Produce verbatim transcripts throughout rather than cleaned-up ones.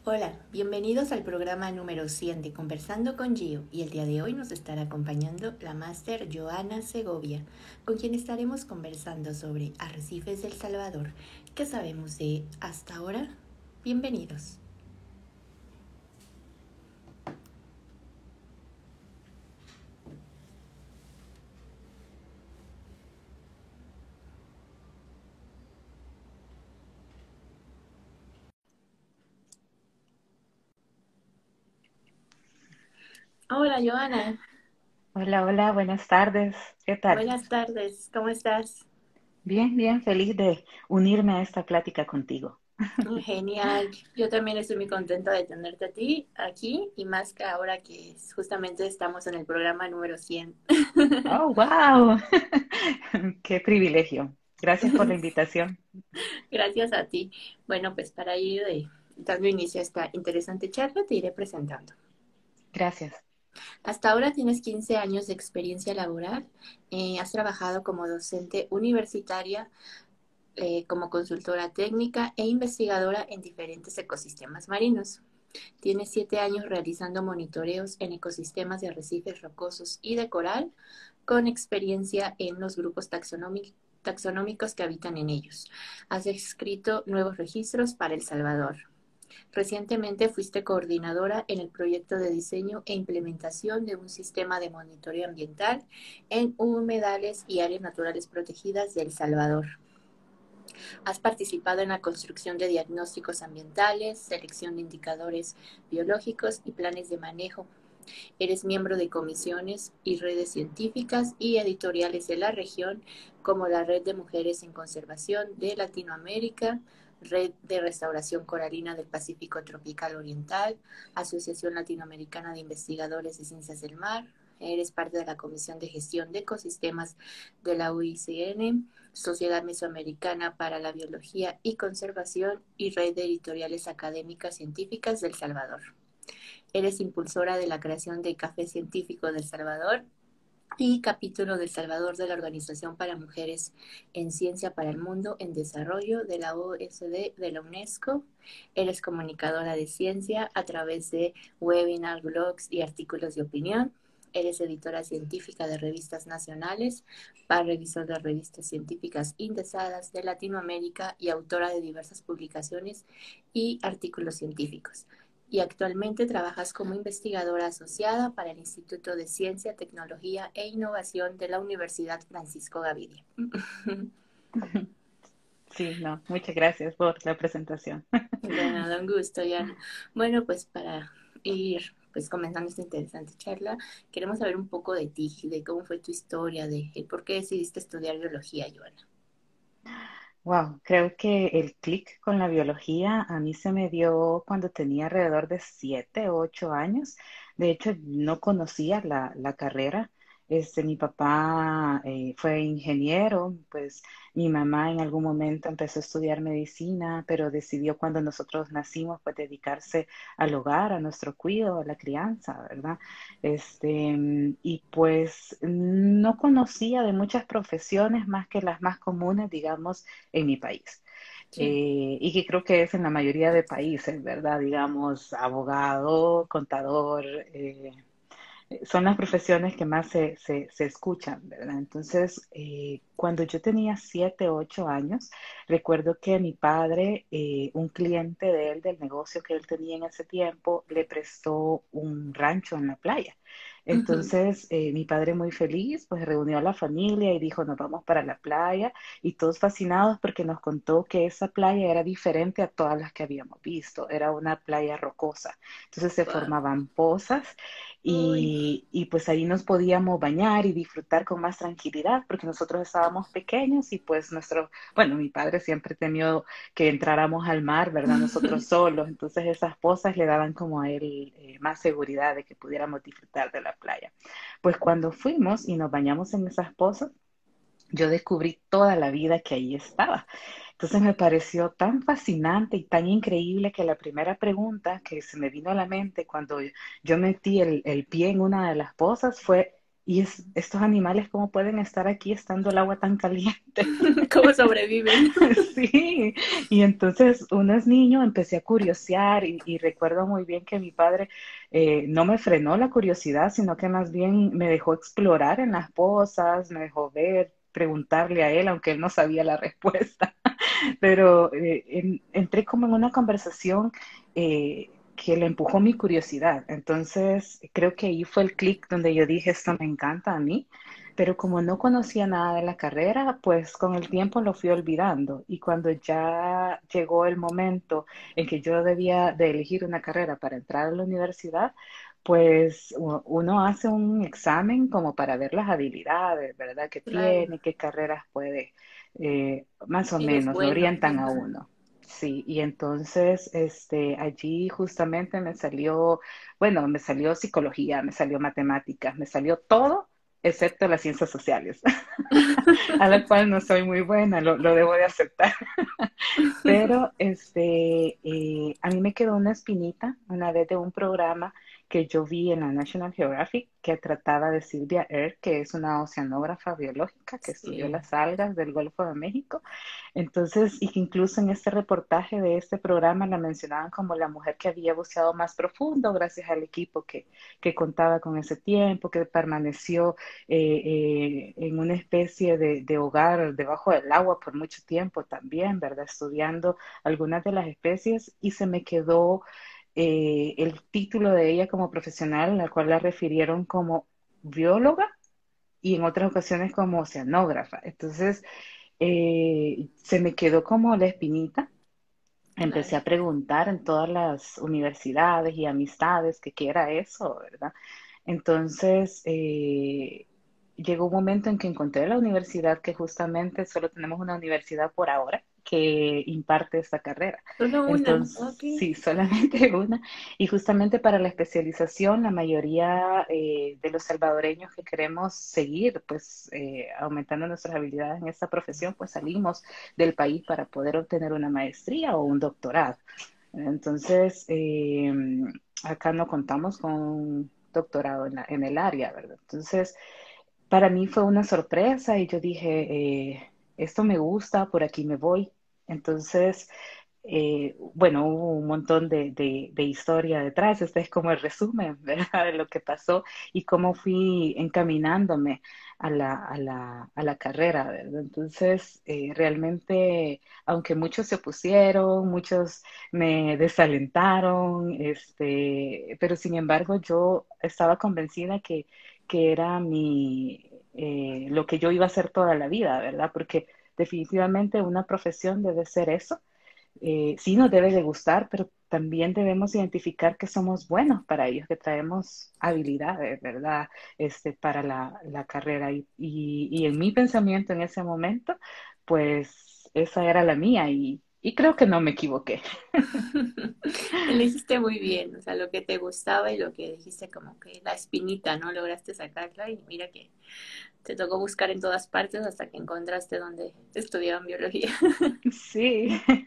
Hola, bienvenidos al programa número cien de Conversando con Gio y el día de hoy nos estará acompañando la máster Joana Segovia, con quien estaremos conversando sobre Arrecifes del Salvador. ¿Qué sabemos de hasta ahora? Bienvenidos. Hola Joana, Hola, hola, buenas tardes. ¿Qué tal? buenas tardes, ¿cómo estás? Bien, bien, feliz de unirme a esta plática contigo. Genial, yo también estoy muy contenta de tenerte a ti aquí y más que ahora que justamente estamos en el programa número cien. Oh, wow. Qué privilegio. Gracias por la invitación. Gracias a ti. Bueno, pues para ir eh, dando inicio a esta interesante charla, te iré presentando. Gracias. Hasta ahora tienes quince años de experiencia laboral. Eh, has trabajado como docente universitaria, eh, como consultora técnica e investigadora en diferentes ecosistemas marinos. Tienes siete años realizando monitoreos en ecosistemas de arrecifes rocosos y de coral, con experiencia en los grupos taxonómicos taxonómicos que habitan en ellos. Has escrito nuevos registros para El Salvador. Recientemente fuiste coordinadora en el proyecto de diseño e implementación de un sistema de monitoreo ambiental en humedales y áreas naturales protegidas de El Salvador. Has participado en la construcción de diagnósticos ambientales, selección de indicadores biológicos y planes de manejo. Eres miembro de comisiones y redes científicas y editoriales de la región, como la Red de Mujeres en Conservación de Latinoamérica, Red de Restauración Coralina del Pacífico Tropical Oriental, Asociación Latinoamericana de Investigadores de Ciencias del Mar. Eres parte de la Comisión de Gestión de Ecosistemas de la U I C N, Sociedad Mesoamericana para la Biología y Conservación y Red de Editoriales Académicas Científicas del Salvador. Eres impulsora de la creación de Café Científico del Salvador y capítulo del Salvador de la Organización para Mujeres en Ciencia para el Mundo en Desarrollo de la O S D de la UNESCO. Eres comunicadora de ciencia a través de webinars, blogs y artículos de opinión. Eres editora científica de revistas nacionales, par revisor de revistas científicas indexadas de Latinoamérica y autora de diversas publicaciones y artículos científicos. Y actualmente trabajas como investigadora asociada para el Instituto de Ciencia, Tecnología e Innovación de la Universidad Francisco Gavidia. Sí, no, muchas gracias por la presentación. De nada, un gusto, Yana. Bueno, pues para ir pues comenzando esta interesante charla, queremos saber un poco de ti, de cómo fue tu historia, de el por qué decidiste estudiar biología, Joana. Wow, creo que el clic con la biología a mí se me dio cuando tenía alrededor de siete o ocho años. De hecho, no conocía la, la carrera. Este, mi papá eh, fue ingeniero, pues mi mamá en algún momento empezó a estudiar medicina, pero decidió cuando nosotros nacimos, pues dedicarse al hogar, a nuestro cuidado, a la crianza, ¿verdad? Este, y pues no conocía de muchas profesiones más que las más comunes, digamos en mi país. Sí. Eh, y que creo que es en la mayoría de países, ¿verdad? Digamos, abogado, contador, eh, son las profesiones que más se, se, se escuchan, ¿verdad? Entonces, eh, cuando yo tenía siete, ocho años, recuerdo que mi padre, eh, un cliente de él, del negocio que él tenía en ese tiempo, le prestó un rancho en la playa. Ujú. Entonces, eh, mi padre muy feliz, pues reunió a la familia y dijo, nos vamos para la playa y todos fascinados porque nos contó que esa playa era diferente a todas las que habíamos visto, era una playa rocosa. Entonces se Wow. formaban pozas Uy. y, y pues ahí nos podíamos bañar y disfrutar con más tranquilidad porque nosotros estábamos pequeños y pues nuestro, bueno, mi padre siempre temió que entráramos al mar, ¿verdad? Nosotros solos, entonces esas pozas le daban como a él eh, más seguridad de que pudiéramos disfrutar de la playa. Pues cuando fuimos y nos bañamos en esas pozas, yo descubrí toda la vida que ahí estaba. Entonces me pareció tan fascinante y tan increíble que la primera pregunta que se me vino a la mente cuando yo metí el, el pie en una de las pozas fue, y es, estos animales, ¿cómo pueden estar aquí estando el agua tan caliente? ¿Cómo sobreviven? Sí, y entonces uno es niño, empecé a curiosear y, y recuerdo muy bien que mi padre eh, no me frenó la curiosidad, sino que más bien me dejó explorar en las pozas, me dejó ver, preguntarle a él, aunque él no sabía la respuesta. Pero eh, en- entré como en una conversación eh, que le empujó mi curiosidad. Entonces creo que ahí fue el clic donde yo dije, esto me encanta a mí. Pero como no conocía nada de la carrera, pues con el tiempo lo fui olvidando. Y cuando ya llegó el momento en que yo debía de elegir una carrera para entrar a la universidad, pues u- uno hace un examen como para ver las habilidades, ¿verdad? Que Claro, tiene, qué carreras puede, eh, más o eres menos, lo bueno. orientan a uno. Sí, y entonces este, allí justamente me salió, bueno, me salió psicología, me salió matemáticas, me salió todo excepto las ciencias sociales, a la cual no soy muy buena, lo, lo debo de aceptar. Pero este, eh, a mí me quedó una espinita una vez de un programa que yo vi en la National Geographic que trataba de Sylvia Earle, que es una oceanógrafa biológica que estudió Sí, las algas del Golfo de México. Entonces, y que incluso en este reportaje de este programa la mencionaban como la mujer que había buceado más profundo gracias al equipo que, que contaba con ese tiempo, que permaneció eh, eh, en una especie de, de hogar debajo del agua por mucho tiempo también, ¿verdad? Estudiando algunas de las especies y se me quedó eh, el título de ella como profesional, la cual la refirieron como bióloga y en otras ocasiones como oceanógrafa. Entonces, eh, se me quedó como la espinita. Empecé claro. a preguntar en todas las universidades y amistades que qué era eso, ¿verdad? Entonces, eh, llegó un momento en que encontré la universidad que justamente solo tenemos una universidad por ahora que imparte esta carrera. Solo una, Entonces, ok. sí, solamente una. Y justamente para la especialización, la mayoría eh, de los salvadoreños que queremos seguir, pues, eh, aumentando nuestras habilidades en esta profesión, pues salimos del país para poder obtener una maestría o un doctorado. Entonces, eh, acá no contamos con un doctorado en, la- en el área, ¿verdad? Entonces, para mí fue una sorpresa y yo dije, eh, esto me gusta, por aquí me voy. Entonces, eh, bueno, hubo un montón de, de, de historia detrás. Este es como el resumen, ¿verdad? De lo que pasó y cómo fui encaminándome a la, a la, a la carrera, ¿verdad? Entonces, eh, realmente, aunque muchos se opusieron, muchos me desalentaron, este, pero sin embargo, yo estaba convencida que, que era mi, eh, lo que yo iba a hacer toda la vida, ¿verdad? Porque definitivamente una profesión debe ser eso. Eh, sí nos debe de gustar, pero también debemos identificar que somos buenos para ellos, que traemos habilidades, ¿verdad? Este, para la, la carrera. Y, y, y en mi pensamiento en ese momento, pues esa era la mía y, y creo que no me equivoqué. Elegiste muy bien, o sea, lo que te gustaba y lo que dijiste como que la espinita, ¿no? Lograste sacarla y mira que te tocó buscar en todas partes hasta que encontraste donde estudiaban biología. Sí.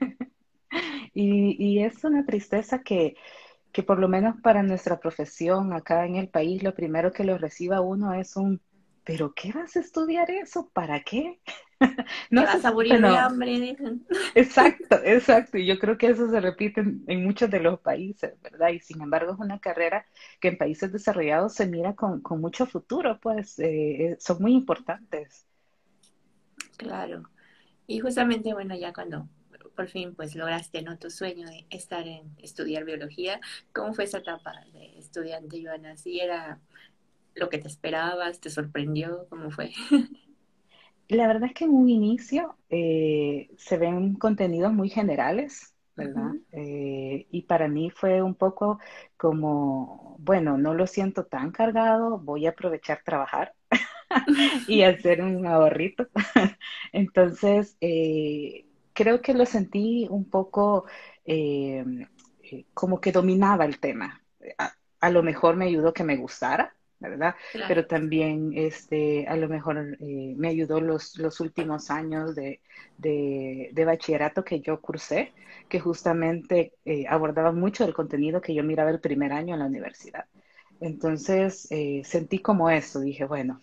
Y, y es una tristeza que, que por lo menos para nuestra profesión acá en el país, lo primero que lo reciba uno es un, ¿pero qué vas a estudiar eso? ¿Para qué? Te No sé, vas a morir de bueno, hambre, dicen. exacto, exacto. Y yo creo que eso se repite en, en muchos de los países, ¿verdad? Y sin embargo es una carrera que en países desarrollados se mira con, con mucho futuro, pues eh, eh, son muy importantes. Claro. Y justamente, bueno, ya cuando por fin pues lograste, ¿no? Tu sueño de estar en estudiar biología, ¿cómo fue esa etapa de estudiante, Joana? ¿Sí era lo que te esperabas? ¿Te sorprendió? ¿Cómo fue? La verdad es que en un inicio eh, se ven contenidos muy generales, ¿verdad? Ujú. Eh, y para mí fue un poco como, bueno, no lo siento tan cargado, voy a aprovechar trabajar y hacer un ahorrito. Entonces, eh, creo que lo sentí un poco eh, eh, como que dominaba el tema. A, a lo mejor me ayudó que me gustara, ¿verdad? Pero Claro. también este, a lo mejor eh, me ayudó los, los últimos años de, de, de bachillerato que yo cursé, que justamente eh, abordaba mucho del contenido que yo miraba el primer año en la universidad. Entonces eh, sentí como eso, dije, bueno,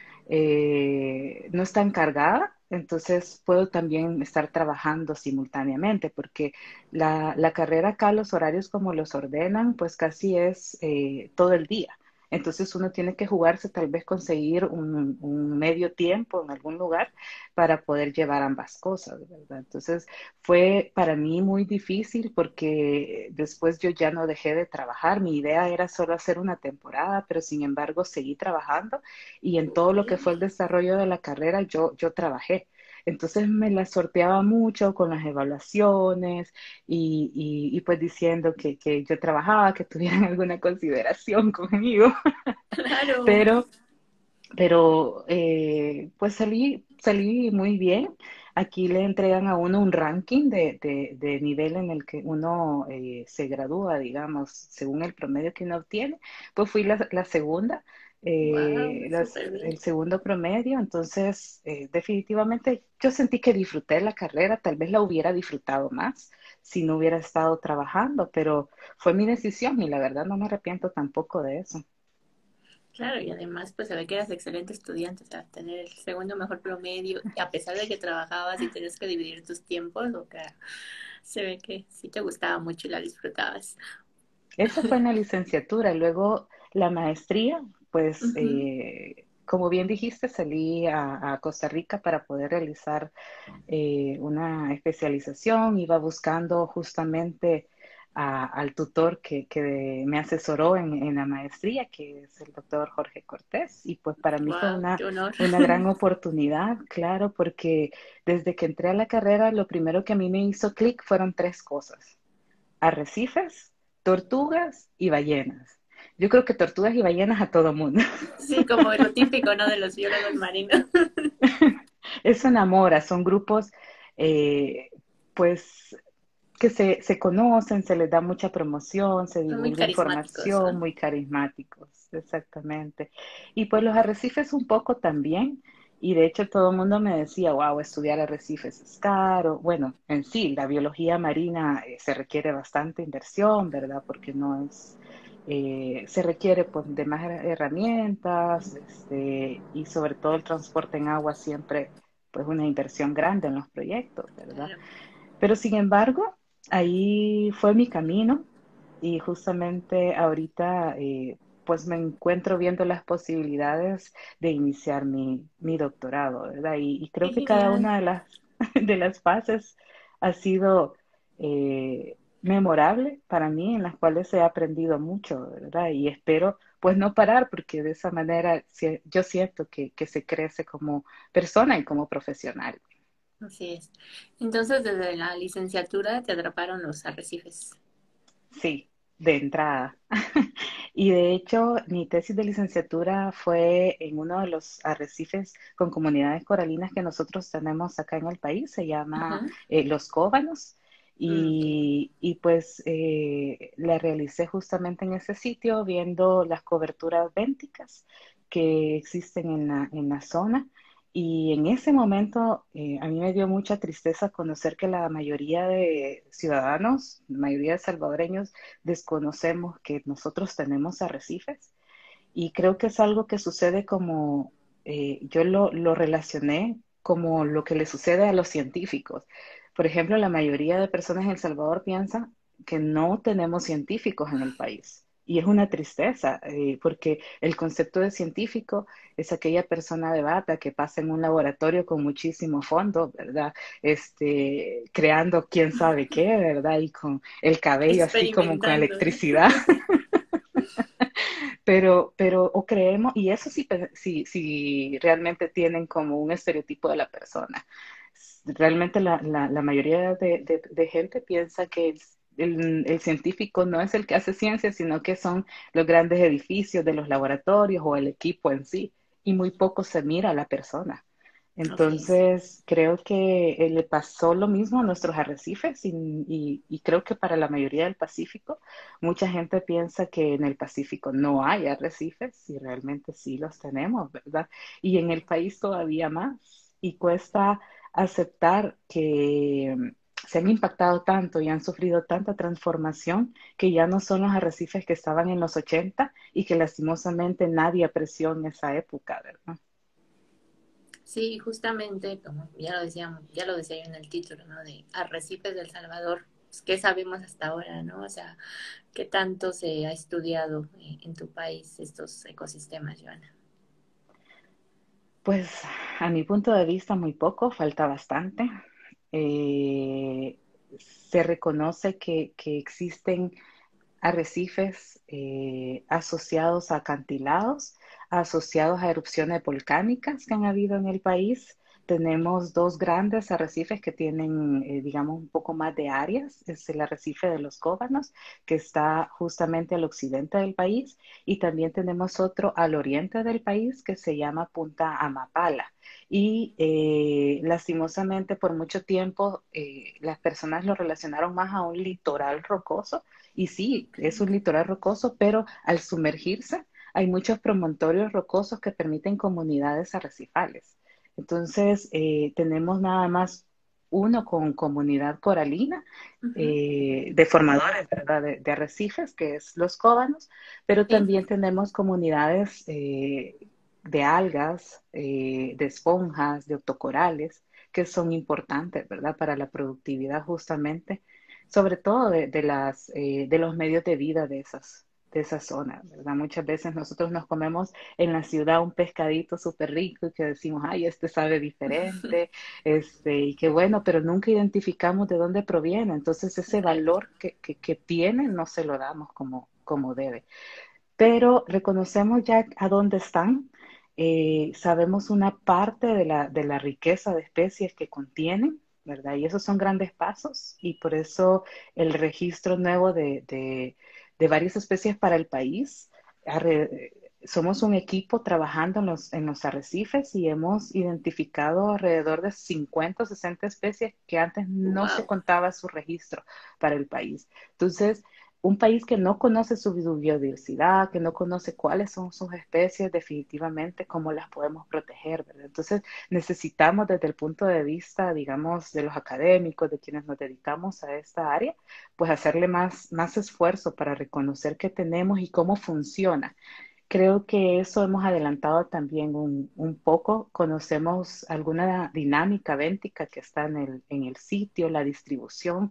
eh, no está encargada, entonces puedo también estar trabajando simultáneamente, porque la, la carrera acá, los horarios como los ordenan, pues casi es eh, todo el día. Entonces uno tiene que jugarse, tal vez conseguir un, un medio tiempo en algún lugar para poder llevar ambas cosas, ¿verdad? Entonces fue para mí muy difícil porque después yo ya no dejé de trabajar. Mi idea era solo hacer una temporada, pero sin embargo seguí trabajando y en todo lo que fue el desarrollo de la carrera yo, yo trabajé. Entonces me la sorteaba mucho con las evaluaciones y, y, y pues diciendo que, que yo trabajaba, que tuvieran alguna consideración conmigo, Claro. pero, pero eh, pues salí, salí muy bien. Aquí le entregan a uno un ranking de, de, de nivel en el que uno eh, se gradúa, digamos, según el promedio que uno obtiene. Pues fui la, la segunda, Wow, eh, las- súper bien. el segundo promedio, entonces eh, definitivamente yo sentí que disfruté la carrera, tal vez la hubiera disfrutado más si no hubiera estado trabajando, pero fue mi decisión y la verdad no me arrepiento tampoco de eso. Claro, y además, pues se ve que eras excelente estudiante, o sea, tener el segundo mejor promedio, y a pesar de que trabajabas y tenías que dividir tus tiempos, o sea, se ve que sí te gustaba mucho y la disfrutabas. Eso fue en la licenciatura. Luego la maestría, pues Ujú. eh, como bien dijiste, salí a, a Costa Rica para poder realizar eh, una especialización. Iba buscando justamente a- al tutor que, que me asesoró en, en la maestría, que es el doctor Jorge Cortés. Y pues para mí fue Wow, una, qué honor. una gran oportunidad, claro, porque desde que entré a la carrera, lo primero que a mí me hizo clic fueron tres cosas: arrecifes, tortugas y ballenas. Yo creo que tortugas y ballenas a todo mundo. Sí, como lo típico, ¿no? De los biólogos marinos. Eso enamora, son grupos eh, pues que se, se conocen, se les da mucha promoción, se Son muy divulga carismáticos, información, ¿no? muy carismáticos, exactamente. Y pues los arrecifes un poco también, y de hecho todo el mundo me decía, wow, estudiar arrecifes es caro. Bueno, en sí, la biología marina eh, se requiere bastante inversión, ¿verdad? Porque no es, eh, se requiere pues de más herramientas, este, y sobre todo el transporte en agua siempre pues una inversión grande en los proyectos, ¿verdad? Claro. Pero sin embargo, ahí fue mi camino y justamente ahorita eh, pues me encuentro viendo las posibilidades de iniciar mi, mi doctorado, ¿verdad? Y, y creo Qué que cada genial. una de las, de las fases ha sido eh, memorable para mí, en las cuales he aprendido mucho, ¿verdad? Y espero pues no parar, porque de esa manera si- yo siento que, que se crece como persona y como profesional. Así es. Entonces, desde la licenciatura te atraparon los arrecifes. Sí, de entrada. Y de hecho, mi tesis de licenciatura fue en uno de los arrecifes con comunidades coralinas que nosotros tenemos acá en el país, se llama Ajá. eh, Los Cóbanos. Mm, ok. Y, y pues eh, la realicé justamente en ese sitio, viendo las coberturas bénticas que existen en la, en la zona. Y en ese momento eh, a mí me dio mucha tristeza conocer que la mayoría de ciudadanos, la mayoría de salvadoreños, desconocemos que nosotros tenemos arrecifes. Y creo que es algo que sucede como, eh, yo lo, lo relacioné como lo que le sucede a los científicos. Por ejemplo, la mayoría de personas en El Salvador piensan que no tenemos científicos en el país. Y es una tristeza, eh, porque el concepto de científico es aquella persona de bata que pasa en un laboratorio con muchísimo fondo, ¿verdad? Este, creando quién sabe qué, ¿verdad? Y con el cabello así como con Experimentando, ¿no? electricidad. Pero, pero, o creemos, y eso sí, pe- sí, sí realmente tienen como un estereotipo de la persona. Realmente la, la, la mayoría de, de- de gente piensa que el, el- el científico no es el que hace ciencia, sino que son los grandes edificios de los laboratorios o el equipo en sí, y muy poco se mira a la persona. Así es. Entonces, creo que eh, le pasó lo mismo a nuestros arrecifes y, y y creo que para la mayoría del Pacífico. Mucha gente piensa que en el Pacífico no hay arrecifes y realmente sí los tenemos, ¿verdad? Y en el país todavía más. Y cuesta aceptar que se han impactado tanto y han sufrido tanta transformación que ya no son los arrecifes que estaban en los ochenta y que lastimosamente nadie apreció en esa época, ¿verdad? Sí, justamente, como ya lo decíamos, ya lo decía yo en el título, ¿no? De Arrecifes del Salvador. Pues, ¿qué sabemos hasta ahora, no? O sea, ¿qué tanto se ha estudiado eh, en tu país estos ecosistemas, Joana? Pues a mi punto de vista muy poco, falta bastante. Eh, Se reconoce que, que existen arrecifes eh, asociados a acantilados, asociados a erupciones volcánicas que han habido en el país. Tenemos dos grandes arrecifes que tienen, eh, digamos, un poco más de áreas. Es el arrecife de los Cóbanos, que está justamente al occidente del país, y también tenemos otro al oriente del país que se llama Punta Amapala. Y eh, lastimosamente por mucho tiempo eh, las personas lo relacionaron más a un litoral rocoso, y sí, es un litoral rocoso, pero al sumergirse hay muchos promontorios rocosos que permiten comunidades arrecifales. Entonces, eh, tenemos nada más uno con comunidad coralina, Ujú. eh, de formadores, ¿verdad? De, de arrecifes, que es los cóbanos, pero Sí, también tenemos comunidades eh, de algas, eh, de esponjas, de octocorales, que son importantes, ¿verdad? Para la productividad justamente, sobre todo de, de las, eh, de los medios de vida de esas, de esa zona, ¿verdad? Muchas veces nosotros nos comemos en la ciudad un pescadito súper rico y que decimos, ay, este sabe diferente, este, y qué bueno, pero nunca identificamos de dónde proviene. Entonces ese exacto. valor que, que, que tiene no se lo damos como, como debe. Pero reconocemos ya a dónde están, eh, sabemos una parte de la, de la riqueza de especies que contienen, ¿verdad? Y esos son grandes pasos, y por eso el registro nuevo de, de, de varias especies para el país. Arre- Somos un equipo trabajando en los, en los arrecifes y hemos identificado alrededor de cincuenta o sesenta especies que antes no se Wow. contaba su registro para el país. Entonces, un país que no conoce su biodiversidad, que no conoce cuáles son sus especies, definitivamente cómo las podemos proteger, ¿verdad? Entonces necesitamos desde el punto de vista, digamos, de los académicos, de quienes nos dedicamos a esta área, pues hacerle más, más esfuerzo para reconocer qué tenemos y cómo funciona. Creo que eso hemos adelantado también un, un poco. Conocemos alguna dinámica béntica que está en el, en el sitio, la distribución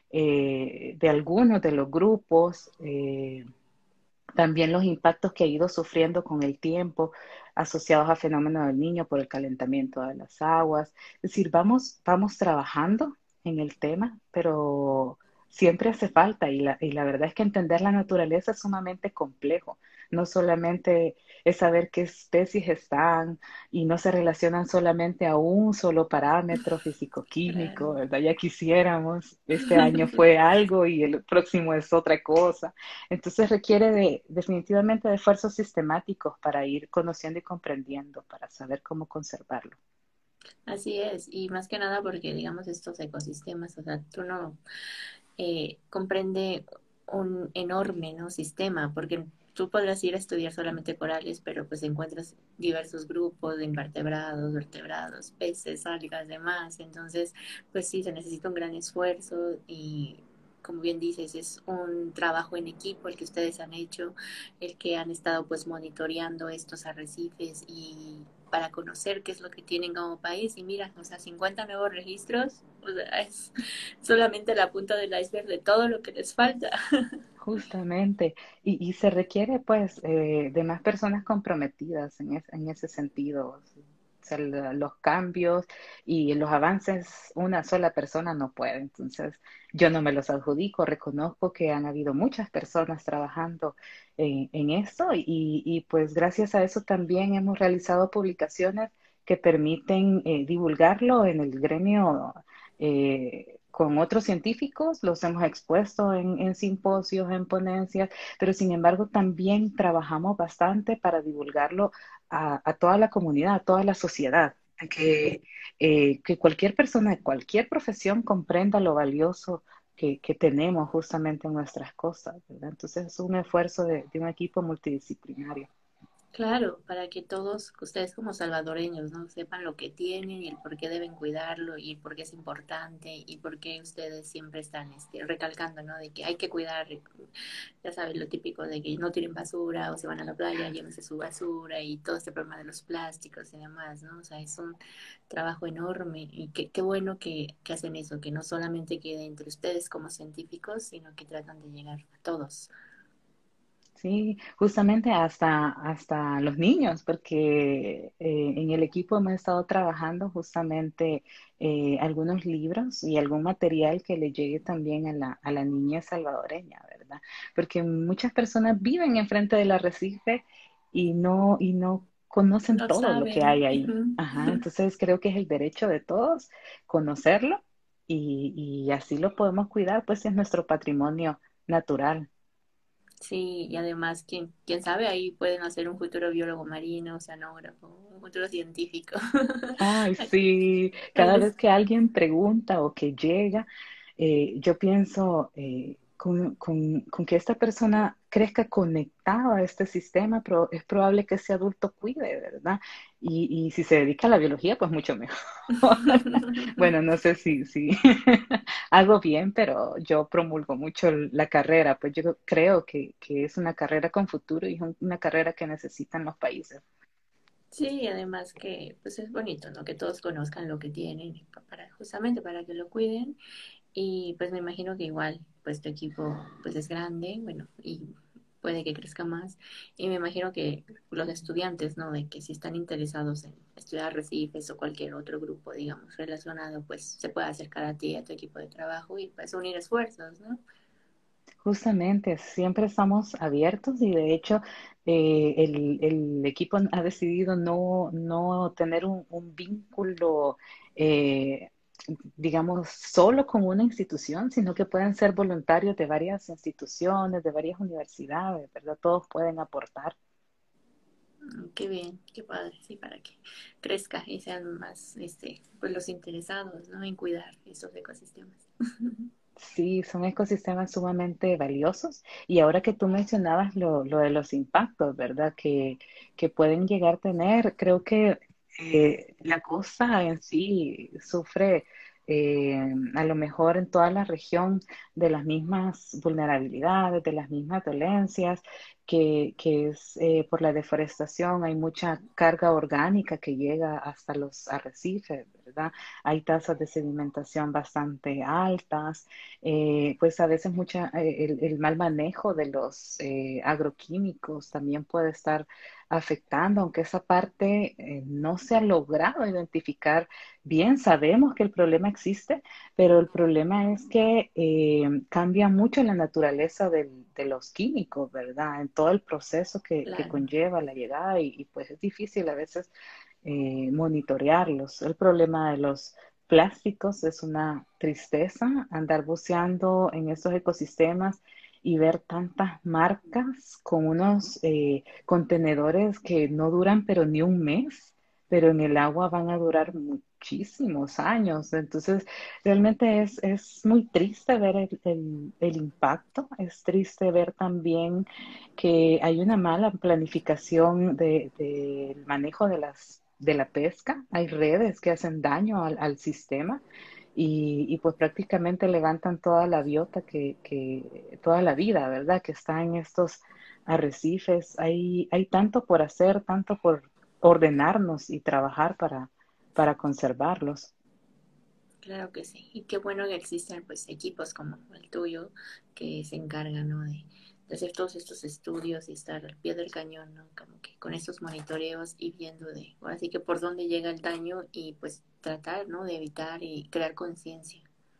eh, de algunos de los grupos, eh, también los impactos que ha ido sufriendo con el tiempo asociados a fenómenos del niño por el calentamiento de las aguas. Es decir, vamos, vamos trabajando en el tema, pero siempre hace falta, y la, y la verdad es que entender la naturaleza es sumamente complejo. No solamente es saber qué especies están y no se relacionan solamente a un solo parámetro físico-químico, Claro. ¿verdad? Ya quisiéramos, este año fue algo y el próximo es otra cosa. Entonces requiere de, definitivamente de esfuerzos sistemáticos para ir conociendo y comprendiendo, para saber cómo conservarlo. Así es, y más que nada porque, digamos, estos ecosistemas, o sea, tú no eh, comprende un enorme, ¿no? Sistema, porque tú podrás ir a estudiar solamente corales, pero pues encuentras diversos grupos de invertebrados, vertebrados, peces, algas, demás. Entonces, pues sí, se necesita un gran esfuerzo y, como bien dices, es un trabajo en equipo el que ustedes han hecho, el que han estado pues monitoreando estos arrecifes y para conocer qué es lo que tienen como país. Y mira, o sea, cincuenta nuevos registros, o sea, es solamente la punta del iceberg de todo lo que les falta. Justamente, y, y se requiere pues eh, de más personas comprometidas en, es- en ese sentido. O sea, la- los cambios y los avances, una sola persona no puede. Entonces, yo no me los adjudico, reconozco que han habido muchas personas trabajando en, en esto, y, y pues gracias a eso también hemos realizado publicaciones que permiten eh, divulgarlo en el gremio, eh, con otros científicos, los hemos expuesto en, en simposios, en ponencias, pero sin embargo también trabajamos bastante para divulgarlo a, a toda la comunidad, a toda la sociedad, a que, eh, que cualquier persona de cualquier profesión comprenda lo valioso que, que tenemos justamente en nuestras costas, ¿verdad? Entonces es un esfuerzo de, de un equipo multidisciplinario. Claro, para que todos ustedes como salvadoreños, ¿no? Sepan lo que tienen y el por qué deben cuidarlo y por qué es importante y por qué ustedes siempre están este, recalcando, ¿no? De que hay que cuidar, ya sabes, lo típico de que no tiren basura o se van a la playa, llévense su basura y todo este problema de los plásticos y demás, ¿no? O sea, es un trabajo enorme y qué, qué bueno que, que hacen eso, que no solamente quede entre ustedes como científicos, sino que tratan de llegar a todos. Sí, justamente hasta, hasta los niños, porque eh, en el equipo hemos estado trabajando justamente eh, algunos libros y algún material que le llegue también a la, a la niña salvadoreña, ¿verdad? Porque muchas personas viven enfrente del arrecife y no, y no conocen No todo lo que hay saben. ahí. Ajá, entonces creo que es el derecho de todos conocerlo y, y así lo podemos cuidar, pues es nuestro patrimonio natural. Sí, y además, quién, quién sabe, ahí pueden hacer un futuro biólogo marino, oceanógrafo, un futuro científico. Ay, sí, Tal cada vez, vez que alguien pregunta o que llega, eh, yo pienso eh, con, con- con que esta persona crezca conectada a este sistema, pero es probable que ese adulto cuide, ¿verdad? Y, y si se dedica a la biología, pues mucho mejor. Bueno, no sé si, si hago bien, pero yo promulgo mucho la carrera, pues yo creo que, que es una carrera con futuro y es un- una carrera que necesitan los países. sí, además que pues es bonito, ¿no? Que todos conozcan lo que tienen y pa- para justamente para que lo cuiden y pues me imagino que igual pues tu equipo pues es grande, bueno, y puede que crezca más y me imagino que los estudiantes, ¿no? De que si están interesados en estudiar Recifes o cualquier otro grupo, digamos, relacionado, pues se puede acercar a ti, a tu equipo de trabajo y pues unir esfuerzos, ¿no? Justamente, siempre estamos abiertos y de hecho eh, el, el equipo ha decidido no, no tener un, un vínculo, eh, digamos, solo con una institución, sino que pueden ser voluntarios de varias instituciones, de varias universidades, ¿verdad? Todos pueden aportar. Mm, qué bien, qué padre, sí, para que crezca y sean más, este, pues los interesados, ¿no? En cuidar esos ecosistemas. Sí, son ecosistemas sumamente valiosos. Y ahora que tú mencionabas lo, lo de los impactos, ¿verdad? Que, que pueden llegar a tener, creo que eh, la costa en sí sufre eh, a lo mejor en toda la región de las mismas vulnerabilidades, de las mismas dolencias, que, que es eh, por la deforestación, hay mucha carga orgánica que llega hasta los arrecifes, ¿verdad? Hay tasas de sedimentación bastante altas, eh, pues a veces mucha, eh, el, el mal manejo de los eh, agroquímicos también puede estar afectando, aunque esa parte eh, no se ha logrado identificar bien. Sabemos que el problema existe, pero el problema es que eh, cambia mucho la naturaleza del- de los químicos, ¿verdad? En todo el proceso que, que Claro, conlleva la llegada y, y, pues es difícil a veces eh, monitorearlos. El problema de los plásticos es una tristeza andar buceando en estos ecosistemas y ver tantas marcas con unos eh, contenedores que no duran pero ni un mes, pero en el agua van a durar muchísimos años. Entonces, realmente es, es muy triste ver el, el- el impacto, es triste ver también que hay una mala planificación de- del manejo de las, de la pesca. Hay redes que hacen daño al, al sistema y, y pues prácticamente levantan toda la biota que, que, toda la vida, ¿verdad? Que está en estos arrecifes. Hay, hay tanto por hacer, tanto por ordenarnos y trabajar para, para conservarlos. claro que sí. Y qué bueno que existen pues equipos como el tuyo que se encargan, ¿no? De, de hacer todos estos estudios y estar al pie del cañón, ¿no? Como que con estos monitoreos y viendo de, ahora sí que por dónde llega el daño y pues tratar, ¿no? De evitar y crear conciencia.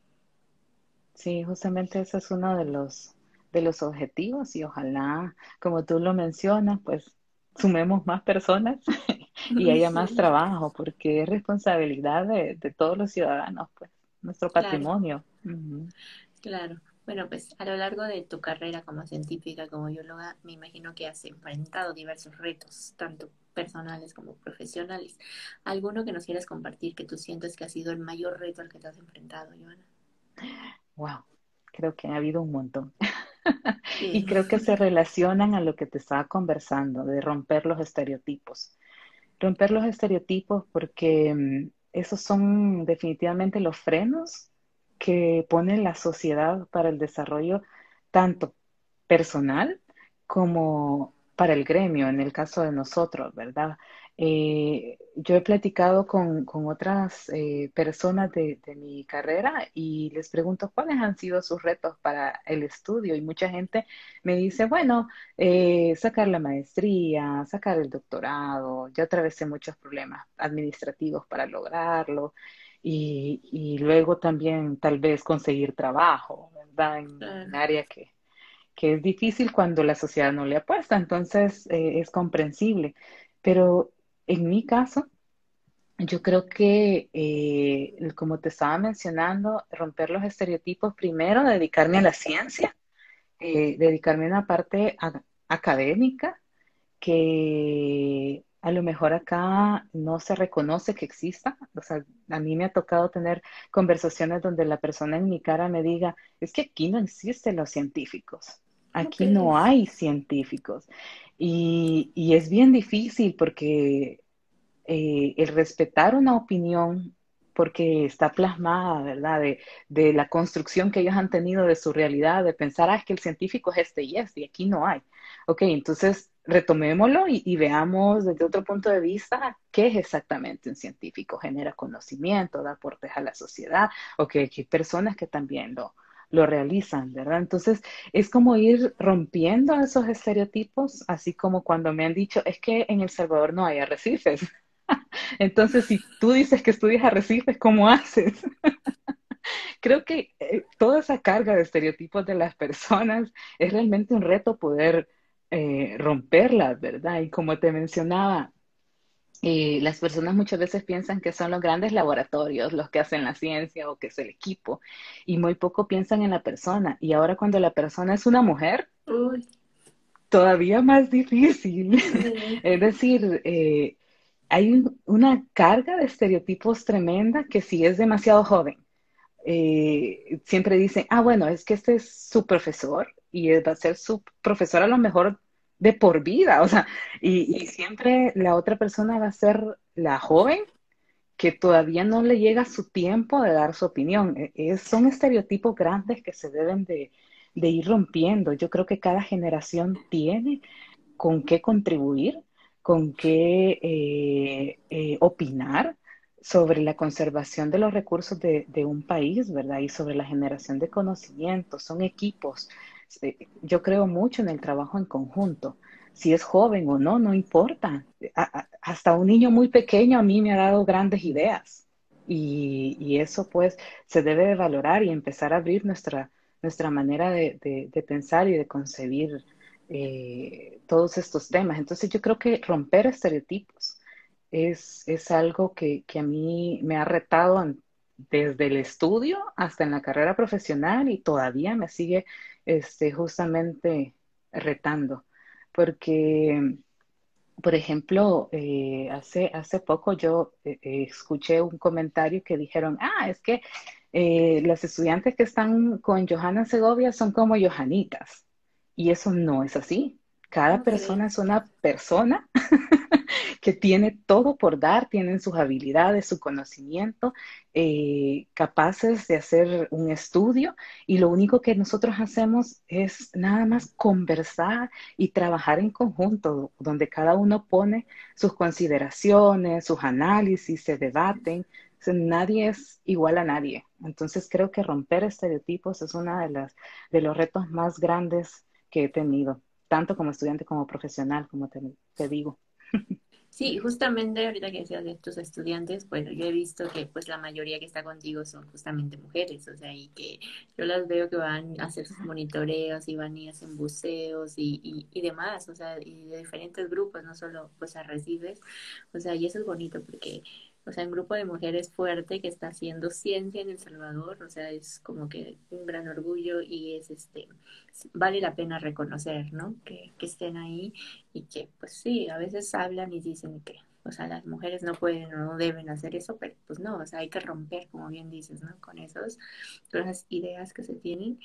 Sí, justamente ese es uno de los, de los objetivos y ojalá, como tú lo mencionas, pues sumemos más personas y haya más Sí, trabajo, porque es responsabilidad de, de todos los ciudadanos, pues, nuestro claro. patrimonio. Ujú. Claro. Bueno, pues a lo largo de tu carrera como científica, como bióloga, me imagino que has enfrentado diversos retos, tanto personales como profesionales. ¿Alguno que nos quieras compartir que tú sientes que ha sido el mayor reto al que te has enfrentado, Joana? Wow, creo que ha habido un montón. Y Sí, creo que se relacionan a lo que te estaba conversando, de romper los estereotipos. Romper los estereotipos porque mm, esos son definitivamente los frenos que pone la sociedad para el desarrollo tanto personal como para el gremio, en el caso de nosotros, ¿verdad? Eh, yo he platicado con, con otras eh, personas de, de mi carrera y les pregunto cuáles han sido sus retos para el estudio y mucha gente me dice, bueno, eh, sacar la maestría, sacar el doctorado, yo atravesé muchos problemas administrativos para lograrlo y, y luego también tal vez conseguir trabajo, ¿verdad? En un claro. área que que es difícil cuando la sociedad no le apuesta, entonces eh, es comprensible. Pero en mi caso, yo creo que, eh, como te estaba mencionando, romper los estereotipos, primero dedicarme a la ciencia, eh, dedicarme a una parte a- académica que a lo mejor acá no se reconoce que exista. O sea, a mí me ha tocado tener conversaciones donde la persona en mi cara me diga, es que aquí no existen los científicos, ¿Cómo aquí no crees? hay científicos. Y, y es bien difícil porque eh, el respetar una opinión porque está plasmada, ¿verdad? De, de la construcción que ellos han tenido de su realidad, de pensar, ah, es que el científico es este y este, y aquí no hay. Ok, entonces retomémoslo y, y veamos desde otro punto de vista qué es exactamente un científico. Genera conocimiento, da aportes a la sociedad, o que hay personas que también lo, lo realizan, ¿verdad? Entonces, es como ir rompiendo esos estereotipos, así como cuando me han dicho, es que en El Salvador no hay arrecifes. Entonces, si tú dices que estudias arrecifes, ¿cómo haces? Creo que eh, toda esa carga de estereotipos de las personas es realmente un reto poder eh, romperlas, ¿verdad? Y como te mencionaba, eh, las personas muchas veces piensan que son los grandes laboratorios los que hacen la ciencia o que es el equipo, y muy poco piensan en la persona. Y ahora cuando la persona es una mujer, Uy, todavía más difícil. sí, Es decir, eh, hay un- una carga de estereotipos tremenda que si es demasiado joven, eh, siempre dicen, ah, bueno, es que este es su profesor y él va a ser su profesor a lo mejor de por vida, o sea, y, y siempre la otra persona va a ser la joven que todavía no le llega su tiempo de dar su opinión. E- es- son estereotipos grandes que se deben de, de ir rompiendo. Yo creo que cada generación tiene con qué contribuir, con qué eh, eh, opinar sobre la conservación de los recursos de, de un país, ¿verdad? Y sobre la generación de conocimientos. Son equipos. Eh, Yo creo mucho en el trabajo en conjunto. Si es joven o no, no importa. A- a- hasta un niño muy pequeño a mí me ha dado grandes ideas. Y, y eso pues se debe de valorar y empezar a abrir nuestra, nuestra manera de, de- de pensar y de concebir eh, todos estos temas. Entonces yo creo que romper estereotipos es, es algo que, que a mí me ha retado en- desde el estudio hasta en la carrera profesional y todavía me sigue este, justamente retando. Porque, por ejemplo, eh, hace, hace poco yo eh, eh, escuché un comentario que dijeron, ah, es que eh, las estudiantes que están con Johanna Segovia son como Johanitas. Y eso no es así. Cada ¿cómo persona es crees? una persona que tiene todo por dar, tienen sus habilidades, su conocimiento, eh, capaces de hacer un estudio y lo único que nosotros hacemos es nada más conversar y trabajar en conjunto, donde cada uno pone sus consideraciones, sus análisis, se debaten. O sea, nadie es igual a nadie. Entonces creo que romper estereotipos es uno de las, de los retos más grandes que he tenido, tanto como estudiante como profesional, como te, te digo. Sí, justamente ahorita que decías de tus estudiantes, bueno, yo he visto que pues la mayoría que está contigo son justamente mujeres, o sea, y que yo las veo que van a hacer sus monitoreos y van y hacen buceos y, y, y demás, o sea, y de diferentes grupos, no solo pues arrecifes, o sea, y eso es bonito porque, o sea, un grupo de mujeres fuerte que está haciendo ciencia en El Salvador, o sea, es como que un gran orgullo y es este, vale la pena reconocer, ¿no? Que, que estén ahí y que pues sí, a veces hablan y dicen que, o sea, las mujeres no pueden o no deben hacer eso, pero pues no, o sea, hay que romper, como bien dices, ¿no? Con esos, con esas ideas que se tienen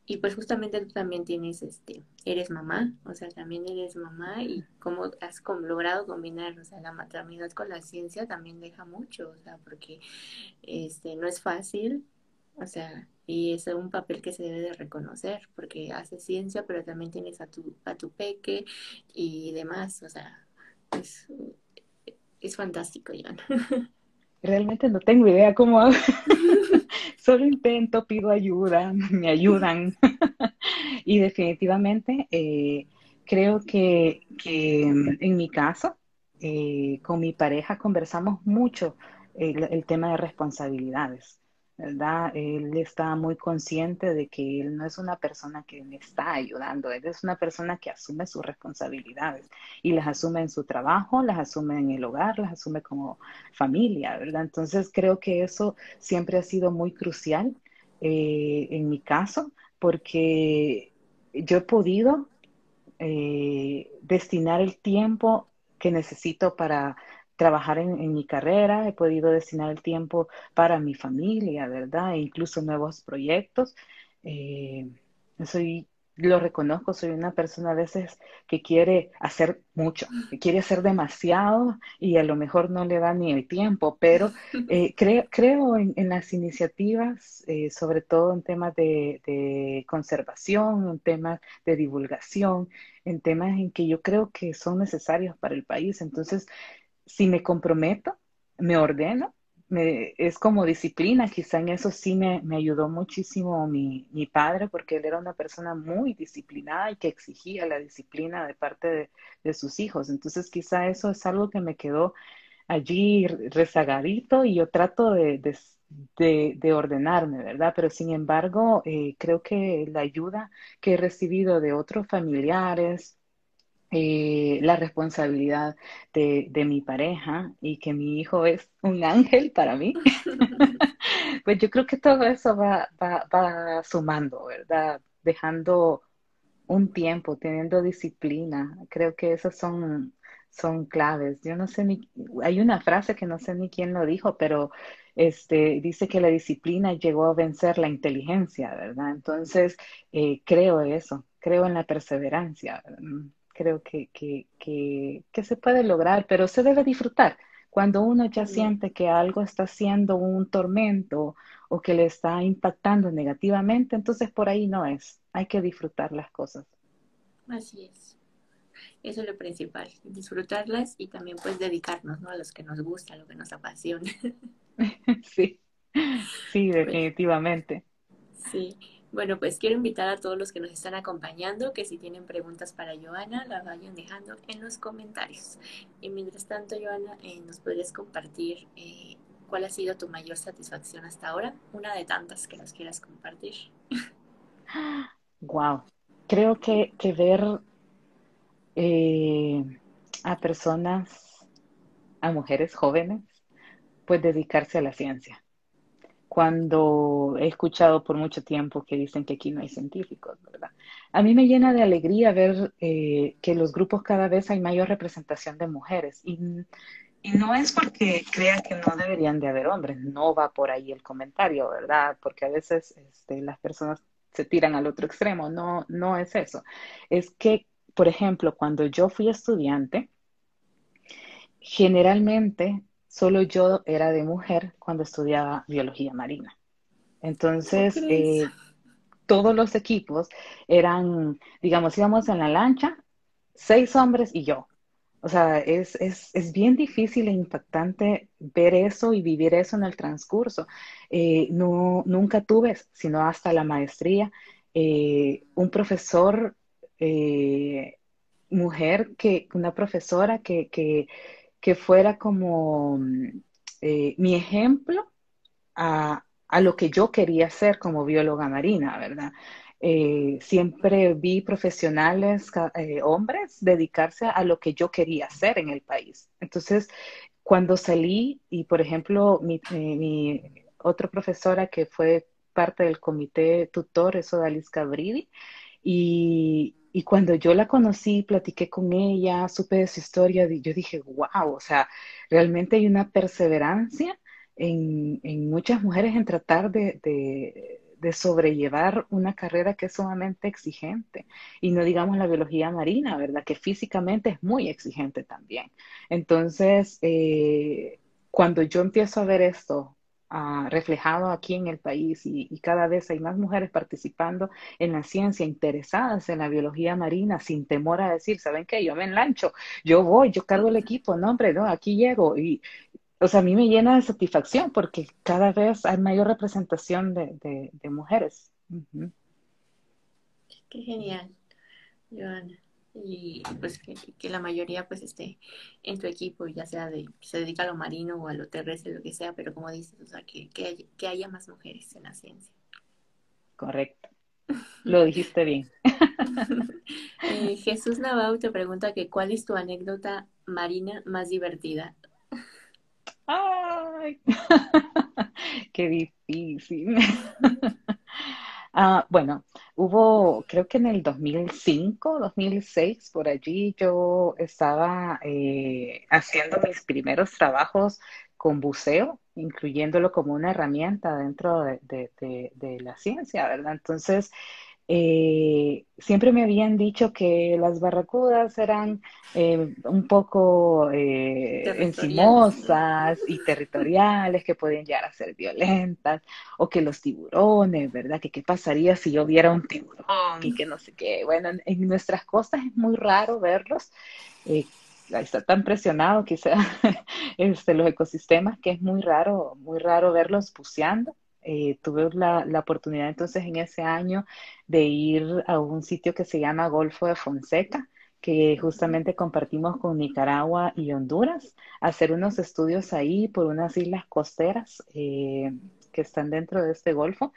y pues justamente tú también tienes, este, eres mamá, o sea, también eres mamá y cómo has com- logrado combinar, o sea, la maternidad con la ciencia también deja mucho, o sea, porque este, no es fácil, o sea, y es un papel que se debe de reconocer, porque haces ciencia, pero también tienes a tu, a tu peque y demás, o sea, es, es fantástico, Iván. Realmente no tengo idea cómo hago. Solo intento, pido ayuda, me ayudan. Y definitivamente eh, creo que, que, mm, en mi caso, eh, con mi pareja conversamos mucho el, el tema de responsabilidades, ¿verdad? Él está muy consciente de que él no es una persona que me está ayudando, él es una persona que asume sus responsabilidades y las asume en su trabajo, las asume en el hogar, las asume como familia, ¿verdad? Entonces creo que eso siempre ha sido muy crucial eh, en mi caso, porque yo he podido eh, destinar el tiempo que necesito para trabajar en, en mi carrera, he podido destinar el tiempo para mi familia, ¿verdad? E incluso nuevos proyectos. Eh, soy, lo reconozco, soy una persona a veces que quiere hacer mucho, que quiere hacer demasiado y a lo mejor no le da ni el tiempo, pero eh, creo, creo en, en las iniciativas, eh, sobre todo en temas de, de conservación, en temas de divulgación, en temas en que yo creo que son necesarios para el país. Entonces, si me comprometo, me ordeno, me, es como disciplina, quizá en eso sí me, me ayudó muchísimo mi, mi padre, porque él era una persona muy disciplinada y que exigía la disciplina de parte de, de sus hijos. Entonces, quizá eso es algo que me quedó allí rezagadito y yo trato de, de, de- de ordenarme, ¿verdad? Pero sin embargo, eh, creo que la ayuda que he recibido de otros familiares, eh, la responsabilidad de, de mi pareja y que mi hijo es un ángel para mí, pues yo creo que todo eso va, va, va sumando, ¿verdad? Dejando un tiempo, teniendo disciplina. Creo que esas son, son claves. Yo no sé ni, hay una frase que no sé ni quién lo dijo, pero este, dice que la disciplina llegó a vencer la inteligencia, ¿verdad? Entonces, eh, creo eso, creo en la perseverancia. mm, Creo que, que, que, que se puede lograr, pero se debe disfrutar. Cuando uno ya También, siente que algo está siendo un tormento o que le está impactando negativamente, entonces por ahí no es. Hay que disfrutar las cosas. así es. Eso es lo principal, disfrutarlas y también pues dedicarnos, ¿no? A los que nos gusta, a lo que nos apasiona. Sí, sí, Pues definitivamente. sí. Bueno, pues quiero invitar a todos los que nos están acompañando que si tienen preguntas para Joana, las vayan dejando en los comentarios. Y mientras tanto, Joana, eh, ¿nos podrías compartir eh, cuál ha sido tu mayor satisfacción hasta ahora? Una de tantas que nos quieras compartir. Wow. Creo que, que ver eh, a personas, a mujeres jóvenes, pues dedicarse a la ciencia. Cuando he escuchado por mucho tiempo que dicen que aquí no hay científicos, ¿verdad? A mí me llena de alegría ver eh, que los grupos cada vez hay mayor representación de mujeres y, y no es porque crea que no deberían de haber hombres, no va por ahí el comentario, ¿verdad? Porque a veces este, las personas se tiran al otro extremo, no, no es eso. Es que, por ejemplo, cuando yo fui estudiante, generalmente solo yo era de mujer cuando estudiaba biología marina. ¿Cómo Entonces, crees? eh, todos los equipos eran, digamos, íbamos en la lancha, seis hombres y yo. O sea, es, es, es bien difícil e impactante ver eso y vivir eso en el transcurso. Eh, no, nunca tuve, sino hasta la maestría, eh, un profesor, eh, mujer, que, una profesora que, que, que fuera como mm, eh, mi ejemplo a, a lo que yo quería hacer como bióloga marina, ¿verdad? Eh, siempre vi profesionales, ca- eh, hombres, dedicarse a lo que yo quería hacer en el país. Entonces, cuando salí y, por ejemplo, mi, eh, mi otra profesora que fue parte del comité tutor, eso de Alice Cabridi, y, y cuando yo la conocí, platiqué con ella, supe de su historia, di- yo dije, wow, o sea, realmente hay una perseverancia en, en muchas mujeres en tratar de, de- de sobrellevar una carrera que es sumamente exigente. Y no digamos la biología marina, ¿verdad? Que físicamente es muy exigente también. Entonces, eh, cuando yo empiezo a ver esto ah, reflejado aquí en el país y, y cada vez hay más mujeres participando en la ciencia, interesadas en la biología marina, sin temor a decir, ¿saben qué? Yo me enlancho, yo voy, yo cargo el equipo, no, hombre, no, aquí llego. Y, o sea, a mí me llena de satisfacción porque cada vez hay mayor representación de, de, de mujeres. Ujú. Qué genial, Joana. Y pues que, que la mayoría pues esté en tu equipo, ya sea de que se dedica a lo marino o a lo terrestre, lo que sea, pero como dices, o sea, que, que, haya, que haya más mujeres en la ciencia. Correcto, lo dijiste bien. Eh, Jesús Navau te pregunta que ¿cuál es tu anécdota marina más divertida? Ay, qué difícil. Ah, bueno, hubo, creo que en el dos mil cinco, dos mil seis, por allí yo estaba eh, haciendo mis primeros trabajos con buceo, incluyéndolo como una herramienta dentro de, de- de- de la ciencia, ¿verdad? Entonces, eh, siempre me habían dicho que las barracudas eran eh, un poco eh, Territoriales, ¿no? encimosas y territoriales, que podían llegar a ser violentas, o que los tiburones, ¿verdad? Que qué pasaría si yo viera un tiburón y que no sé qué. Bueno, en, en nuestras costas es muy raro verlos. eh, Está tan presionado quizá este, los ecosistemas que es muy raro, muy raro verlos buceando. Eh, tuve la, la oportunidad entonces en ese año de ir a un sitio que se llama Golfo de Fonseca, que justamente compartimos con Nicaragua y Honduras, hacer unos estudios ahí por unas islas costeras eh, que están dentro de este golfo.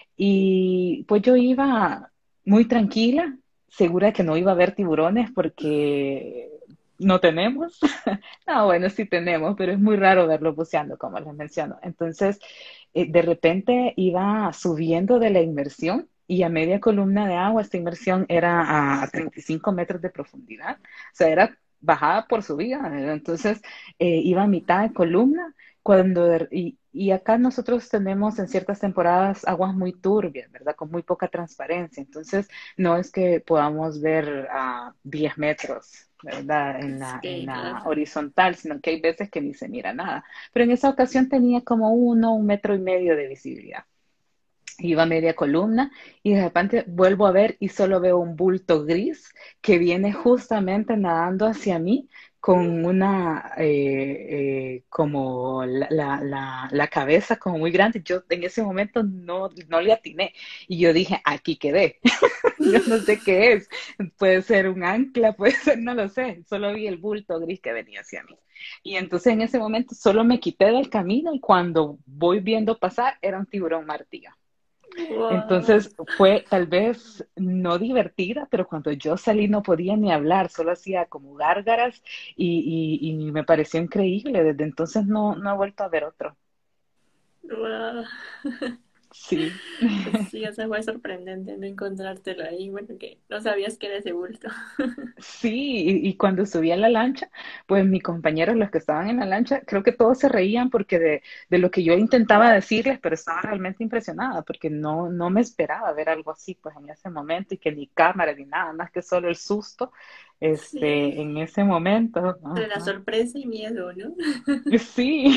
Y pues yo iba muy tranquila, segura que no iba a haber tiburones porque no tenemos. No, bueno, sí tenemos, pero es muy raro verlos buceando, como les menciono. Entonces, eh, de repente iba subiendo de la inmersión y a media columna de agua, esta inmersión era a treinta y cinco metros de profundidad, o sea, era bajada por subida, ¿verdad? Entonces, eh, iba a mitad de columna cuando de- y, y acá nosotros tenemos en ciertas temporadas aguas muy turbias, ¿verdad? Con muy poca transparencia. Entonces, no es que podamos ver a diez metros, ¿verdad? En la, en Sí, claro. la horizontal, sino que hay veces que ni se mira nada. Pero en esa ocasión tenía como uno, un metro y medio de visibilidad. Iba a media columna y de repente vuelvo a ver y solo veo un bulto gris que viene justamente nadando hacia mí con una, eh, eh, como la, la, la, la cabeza como muy grande. Yo en ese momento no, no le atiné y yo dije, aquí quedé. Yo no sé qué es. Puede ser un ancla, puede ser, no lo sé. Solo vi el bulto gris que venía hacia mí. Y entonces en ese momento solo me quité del camino y cuando voy viendo pasar era un tiburón martillo. Wow. Entonces fue tal vez no divertida, pero cuando yo salí no podía ni hablar, solo hacía como gárgaras y, y- y me pareció increíble. Desde entonces no, no he vuelto a ver otro. Wow. Sí. Sí, o sea, fue sorprendente no encontrártelo ahí. Bueno, que no sabías que era ese bulto. Sí, y, y cuando subí a la lancha, pues mis compañeros, los que estaban en la lancha, creo que todos se reían porque de, de lo que yo intentaba decirles, pero estaba realmente impresionada porque no, no me esperaba ver algo así, pues en ese momento, y que ni cámara ni nada, más que solo el susto, este, Sí, en ese momento. entre la Ajá. sorpresa y miedo, ¿no? Sí.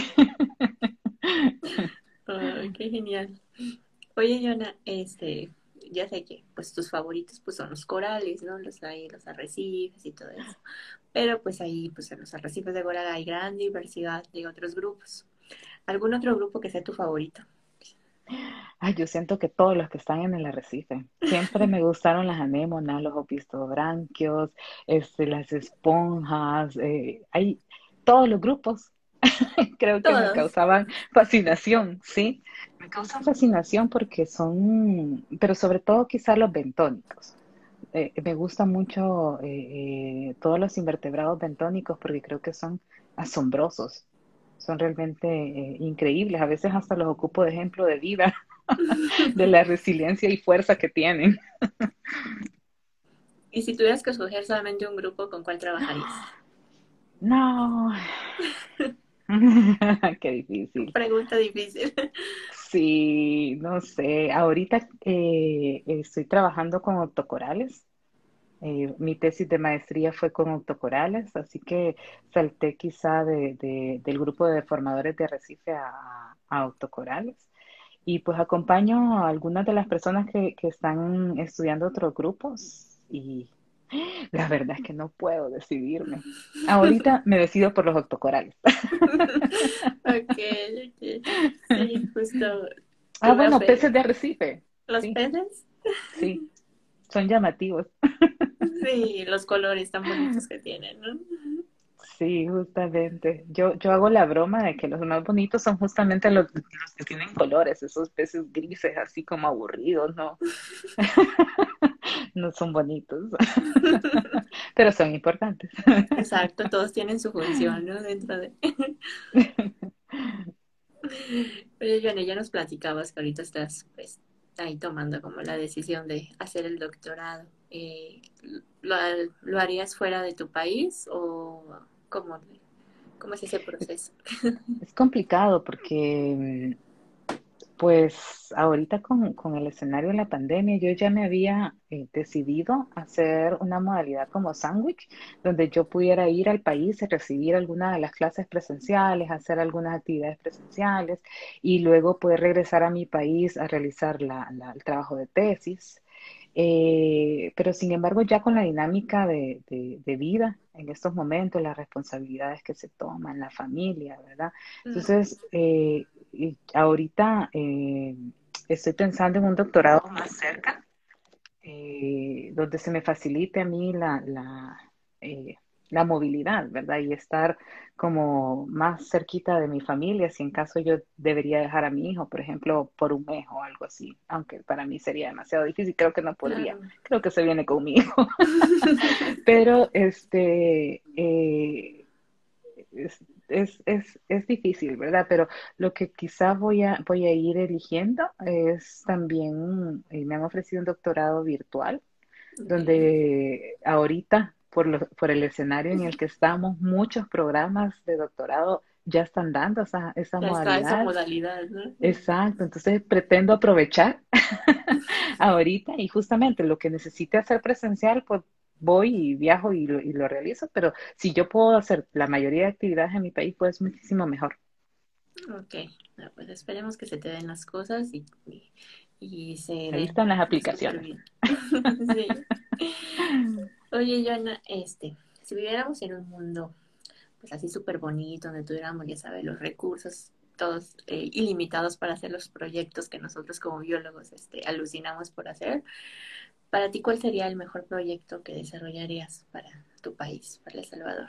Ay, qué genial. Oye, Joana, este, ya sé que pues tus favoritos pues son los corales, ¿no? Los hay, los arrecifes y todo eso. Pero pues ahí pues en los arrecifes de coral hay gran diversidad de otros grupos. ¿Algún otro grupo que sea tu favorito? Ay, yo siento que todos los que están en el arrecife. Siempre me gustaron las anémonas, los opistobranquios, este, las esponjas, eh, hay todos los grupos. Creo que me Todos. causaban fascinación, ¿sí? Me causan fascinación porque son, pero sobre todo quizás los bentónicos. Eh, me gustan mucho eh, eh, todos los invertebrados bentónicos porque creo que son asombrosos, son realmente eh, increíbles. A veces hasta los ocupo de ejemplo de vida, de la resiliencia y fuerza que tienen. Y si tuvieras que escoger solamente un grupo, ¿con cuál trabajarías? No, qué difícil. Pregunta difícil. Sí, no sé. Ahorita eh, estoy trabajando con octocorales. Eh, mi tesis de maestría fue con octocorales, así que salté quizá de, de- del grupo de formadores de arrecife a, a octocorales. Y pues acompaño a algunas de las personas que, que están estudiando otros grupos y la verdad es que no puedo decidirme. Ahorita me decido por los octocorales. Ok, ok. Sí, justo Ah, tuve bueno, fe. peces de arrecife. ¿Los Sí, peces? sí, son llamativos. Sí, los colores tan bonitos que tienen, ¿no? Sí, justamente. Yo, yo hago la broma de que los más bonitos son justamente los, los que tienen colores, esos peces grises así como aburridos, ¿no? No son bonitos, pero son importantes. Exacto, todos tienen su función, ¿no? Dentro de... Oye, Joana, ya nos platicabas que ahorita estás, pues, ahí tomando como la decisión de hacer el doctorado. Eh, ¿lo, lo harías fuera de tu país o cómo, cómo es ese proceso? Es complicado porque pues ahorita con, con el escenario de la pandemia, yo ya me había eh, decidido hacer una modalidad como sándwich, donde yo pudiera ir al país y recibir algunas de las clases presenciales, hacer algunas actividades presenciales y luego poder regresar a mi país a realizar la- la- el trabajo de tesis. Eh, pero sin embargo, ya con la dinámica de, de- de vida en estos momentos, las responsabilidades que se toman, la familia, ¿verdad? Mm, Entonces, eh, y ahorita eh, estoy pensando en un doctorado más cerca, eh, donde se me facilite a mí la, la, eh, la movilidad, ¿verdad? Y estar como más cerquita de mi familia, si en caso yo debería dejar a mi hijo, por ejemplo, por un mes o algo así, aunque para mí sería demasiado difícil, creo que no podría, claro. creo que se viene conmigo, pero este... eh, es, es, es, es difícil, ¿verdad? Pero lo que quizás voy a, voy a ir eligiendo es también, eh, me han ofrecido un doctorado virtual, Ok. donde ahorita, por, lo- por el escenario en el que estamos, muchos programas de doctorado ya están dando esa, esa Ya está esa modalidad. modalidad, ¿no? Exacto, entonces pretendo aprovechar ahorita y justamente lo que necesite hacer presencial, pues voy y viajo y lo, y lo realizo, pero si yo puedo hacer la mayoría de actividades en mi país, pues muchísimo mejor. Ok, no, pues esperemos que se te den las cosas y, y, y se Ahí den están las súper aplicaciones. bien. Sí. Oye, Joana, este, si viviéramos en un mundo pues así súper bonito, donde tuviéramos, ya sabes, los recursos todos eh, ilimitados para hacer los proyectos que nosotros como biólogos este, alucinamos por hacer, para ti, ¿cuál sería el mejor proyecto que desarrollarías para tu país, para El Salvador?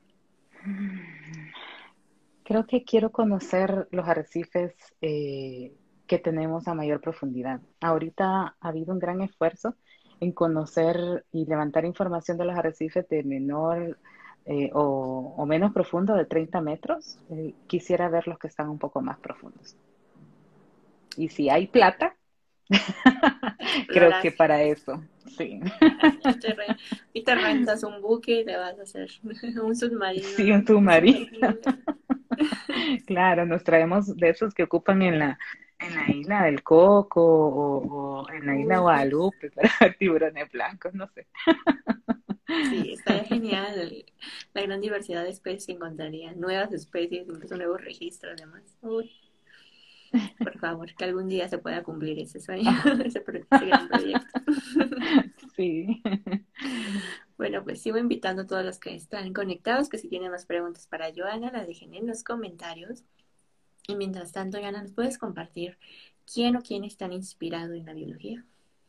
Creo que quiero conocer los arrecifes eh, que tenemos a mayor profundidad. Ahorita ha habido un gran esfuerzo en conocer y levantar información de los arrecifes de menor eh, o, o menos profundo de treinta metros. Eh, quisiera ver los que están un poco más profundos. Y si hay plata, creo Explorar. que para eso, sí. Y te, re- y te rentas un buque y te vas a hacer un submarino, Sí, ¿no? un submarino. Sumergible. Claro, nos traemos de esos que ocupan en la, en la isla del Coco o, o en la isla Uy, Guadalupe para ver tiburones blancos, no sé. sí, estaría genial. La gran diversidad de especies que encontraría, nuevas especies, incluso nuevos registros, además. Uy, por favor, que algún día se pueda cumplir ese sueño, ese, pro- ese gran proyecto. Sí. Bueno, pues sigo invitando a todos los que están conectados, que si tienen más preguntas para Joana, la dejen en los comentarios. Y mientras tanto, Joana, ¿nos puedes compartir quién o quién están inspirado en la biología?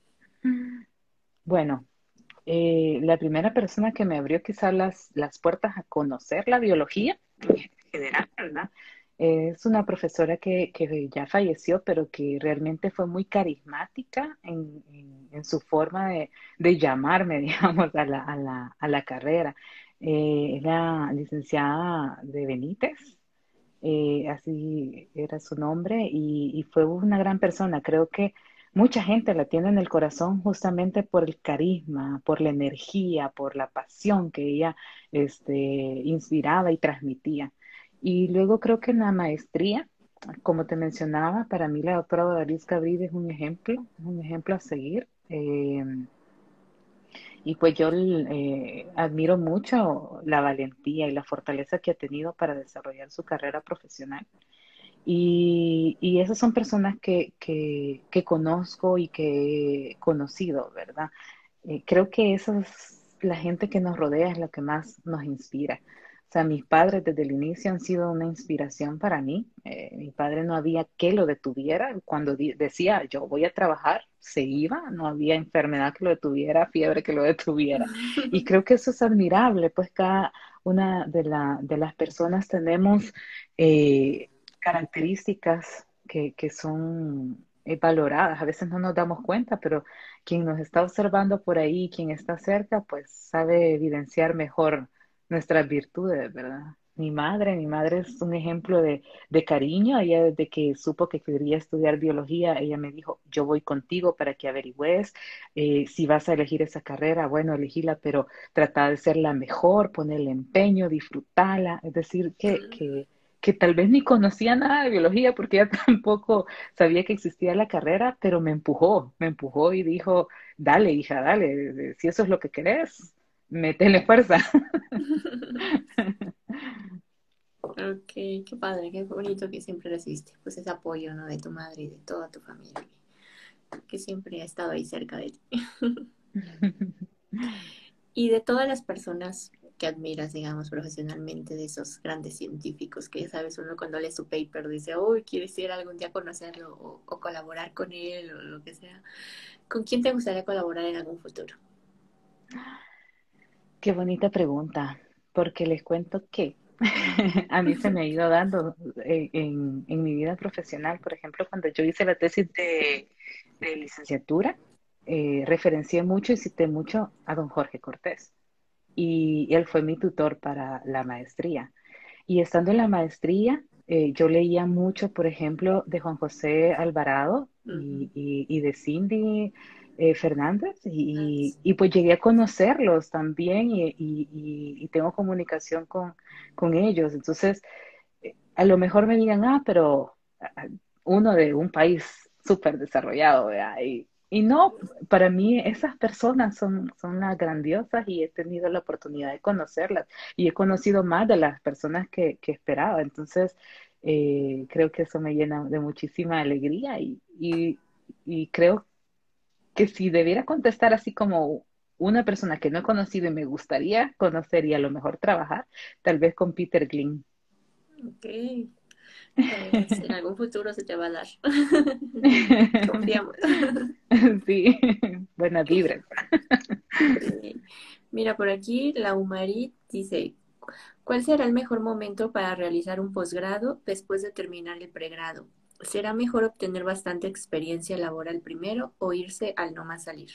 Bueno, eh, la primera persona que me abrió quizás las, las puertas a conocer la biología en general, ¿verdad? Es una profesora que, que ya falleció, pero que realmente fue muy carismática en, en- en su forma de, de llamarme, digamos, a la, a la, a la carrera. Eh, era licenciada de Benítez, eh, así era su nombre, y, y fue una gran persona. Creo que mucha gente la tiene en el corazón justamente por el carisma, por la energía, por la pasión que ella este, inspiraba y transmitía. Y luego creo que en la maestría como te mencionaba, para mí la doctora Doris Cabril es un ejemplo, es un ejemplo a seguir. Eh, y pues yo eh, admiro mucho la valentía y la fortaleza que ha tenido para desarrollar su carrera profesional. Y, y esas son personas que, que, que conozco y que he conocido, ¿verdad? Eh, creo que esa es la gente que nos rodea es lo que más nos inspira. O sea, mis padres desde el inicio han sido una inspiración para mí. Eh, mi padre no había que lo detuviera. Cuando di- decía yo voy a trabajar, se iba. No había enfermedad que lo detuviera, fiebre que lo detuviera. Y creo que eso es admirable, pues cada una de, la, de las personas tenemos eh, características que, que son eh, valoradas. A veces no nos damos cuenta, pero quien nos está observando por ahí, quien está cerca, pues sabe evidenciar mejor nuestras virtudes, ¿verdad? Mi madre, mi madre es un ejemplo de, de cariño. Ella desde que supo que quería estudiar biología, ella me dijo, yo voy contigo para que averigües, eh, si vas a elegir esa carrera, bueno, elegíla, pero trata de ser la mejor, ponerle empeño, disfrutarla. Es decir, que, que, que tal vez ni conocía nada de biología porque ella tampoco sabía que existía la carrera, pero me empujó, me empujó y dijo, dale, hija, dale, si eso es lo que querés, métele fuerza. Ok, qué padre, qué bonito que siempre recibiste pues ese apoyo, ¿no? De tu madre y de toda tu familia, que siempre ha estado ahí cerca de ti. Y de todas las personas que admiras, digamos, profesionalmente, de esos grandes científicos que, ya sabes, uno cuando lee su paper dice, uy, quieres ir algún día a conocerlo o, o colaborar con él o lo que sea. ¿Con quién te gustaría colaborar en algún futuro? Qué bonita pregunta, porque les cuento que a mí se me ha ido dando eh, en, en mi vida profesional. Por ejemplo, cuando yo hice la tesis de, de licenciatura, eh, referencié mucho y cité mucho a don Jorge Cortés. Y él fue mi tutor para la maestría. Y estando en la maestría, eh, yo leía mucho, por ejemplo, de Juan José Alvarado Ujú. y, y- y de Cindy eh, Fernández, Ah, y, sí. y pues llegué a conocerlos también y, y- y- y tengo comunicación con, con ellos. Entonces, eh, a lo mejor me digan, ah, pero ah, uno de un país súper desarrollado, ¿verdad? Y, y no, para mí esas personas son, son las grandiosas y he tenido la oportunidad de conocerlas y he conocido más de las personas que, que esperaba. Entonces, eh, creo que eso me llena de muchísima alegría y, y, y creo que si debiera contestar así como una persona que no he conocido y me gustaría conocer y a lo mejor trabajar, tal vez con Peter Glynn. Ok, tal vez en algún futuro se te va a dar. Confiamos. Sí, buenas vibras. Sí. Mira, por aquí la Umarit dice, ¿cuál será el mejor momento para realizar un posgrado después de terminar el pregrado? ¿Será mejor obtener bastante experiencia laboral primero o irse al no más salir?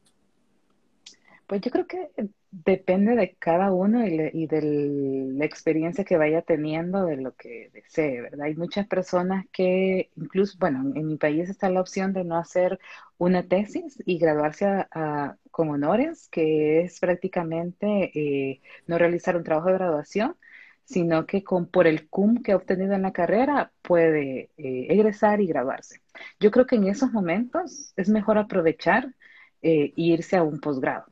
Pues yo creo que depende de cada uno y, le- y de la experiencia que vaya teniendo de lo que desee, ¿verdad? Hay muchas personas que, incluso, bueno, en mi país está la opción de no hacer una tesis y graduarse a- a- con honores, que es prácticamente eh, no realizar un trabajo de graduación, sino que con, por el C U M que ha obtenido en la carrera puede eh, egresar y graduarse. Yo creo que en esos momentos es mejor aprovechar eh, e irse a un posgrado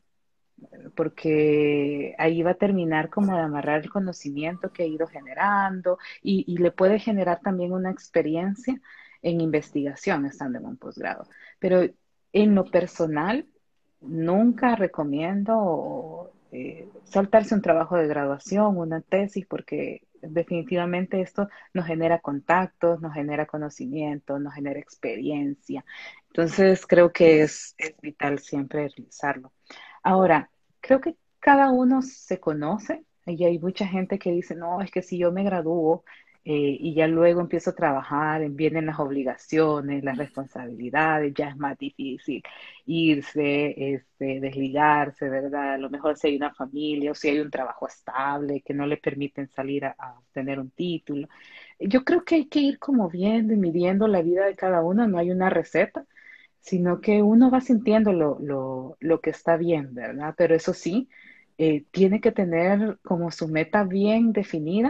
porque ahí va a terminar como de amarrar el conocimiento que ha ido generando y, y le puede generar también una experiencia en investigación estando en un posgrado. Pero en lo personal, nunca recomiendo eh, saltarse un trabajo de graduación, una tesis, porque definitivamente esto nos genera contactos, nos genera conocimiento, nos genera experiencia. Entonces, creo que es, es vital siempre realizarlo. Ahora, creo que cada uno se conoce y hay mucha gente que dice, no, es que si yo me gradúo eh, y ya luego empiezo a trabajar, vienen las obligaciones, las responsabilidades, ya es más difícil irse, este, desligarse, ¿verdad? A lo mejor si hay una familia o si hay un trabajo estable que no le permiten salir a, a obtener un título. Yo creo que hay que ir como viendo y midiendo la vida de cada uno, no hay una receta sino que uno va sintiendo lo, lo, lo que está bien, ¿verdad? Pero eso sí, eh, tiene que tener como su meta bien definida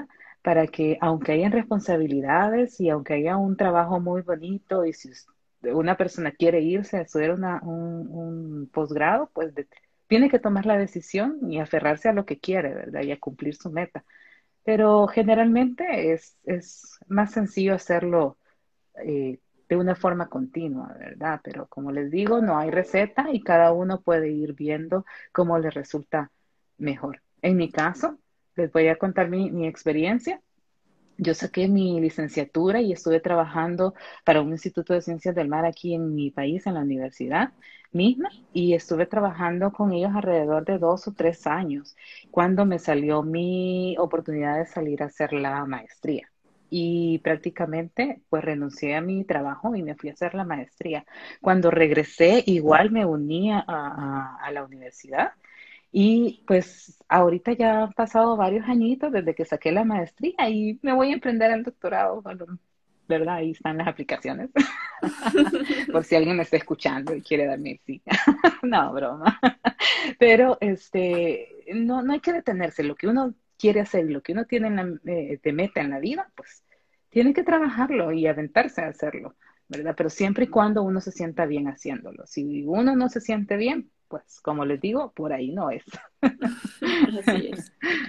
para que aunque hayan responsabilidades y aunque haya un trabajo muy bonito y si us- una persona quiere irse a estudiar una- un, un posgrado, pues de- tiene que tomar la decisión y aferrarse a lo que quiere, ¿verdad? Y a cumplir su meta. Pero generalmente es, es más sencillo hacerlo eh, de una forma continua, ¿verdad? Pero como les digo, no hay receta y cada uno puede ir viendo cómo le resulta mejor. En mi caso, les voy a contar mi, mi experiencia. Yo saqué mi licenciatura y estuve trabajando para un instituto de ciencias del mar aquí en mi país, en la universidad misma, y estuve trabajando con ellos alrededor de dos o tres años, cuando me salió mi oportunidad de salir a hacer la maestría. Y prácticamente pues renuncié a mi trabajo y me fui a hacer la maestría. Cuando regresé, igual me uní a, a a la universidad y pues ahorita ya han pasado varios añitos desde que saqué la maestría y me voy a emprender el doctorado, bueno, ¿verdad? Ahí están las aplicaciones, por si alguien me está escuchando y quiere darme sí. No, broma. Pero este, no, no hay que detenerse. Lo que uno quiere hacer, lo que uno tiene en la, eh, de meta en la vida, pues tiene que trabajarlo y aventarse a hacerlo, ¿verdad? Pero siempre y cuando uno se sienta bien haciéndolo. Si uno no se siente bien, pues como les digo, por ahí no es. Así es.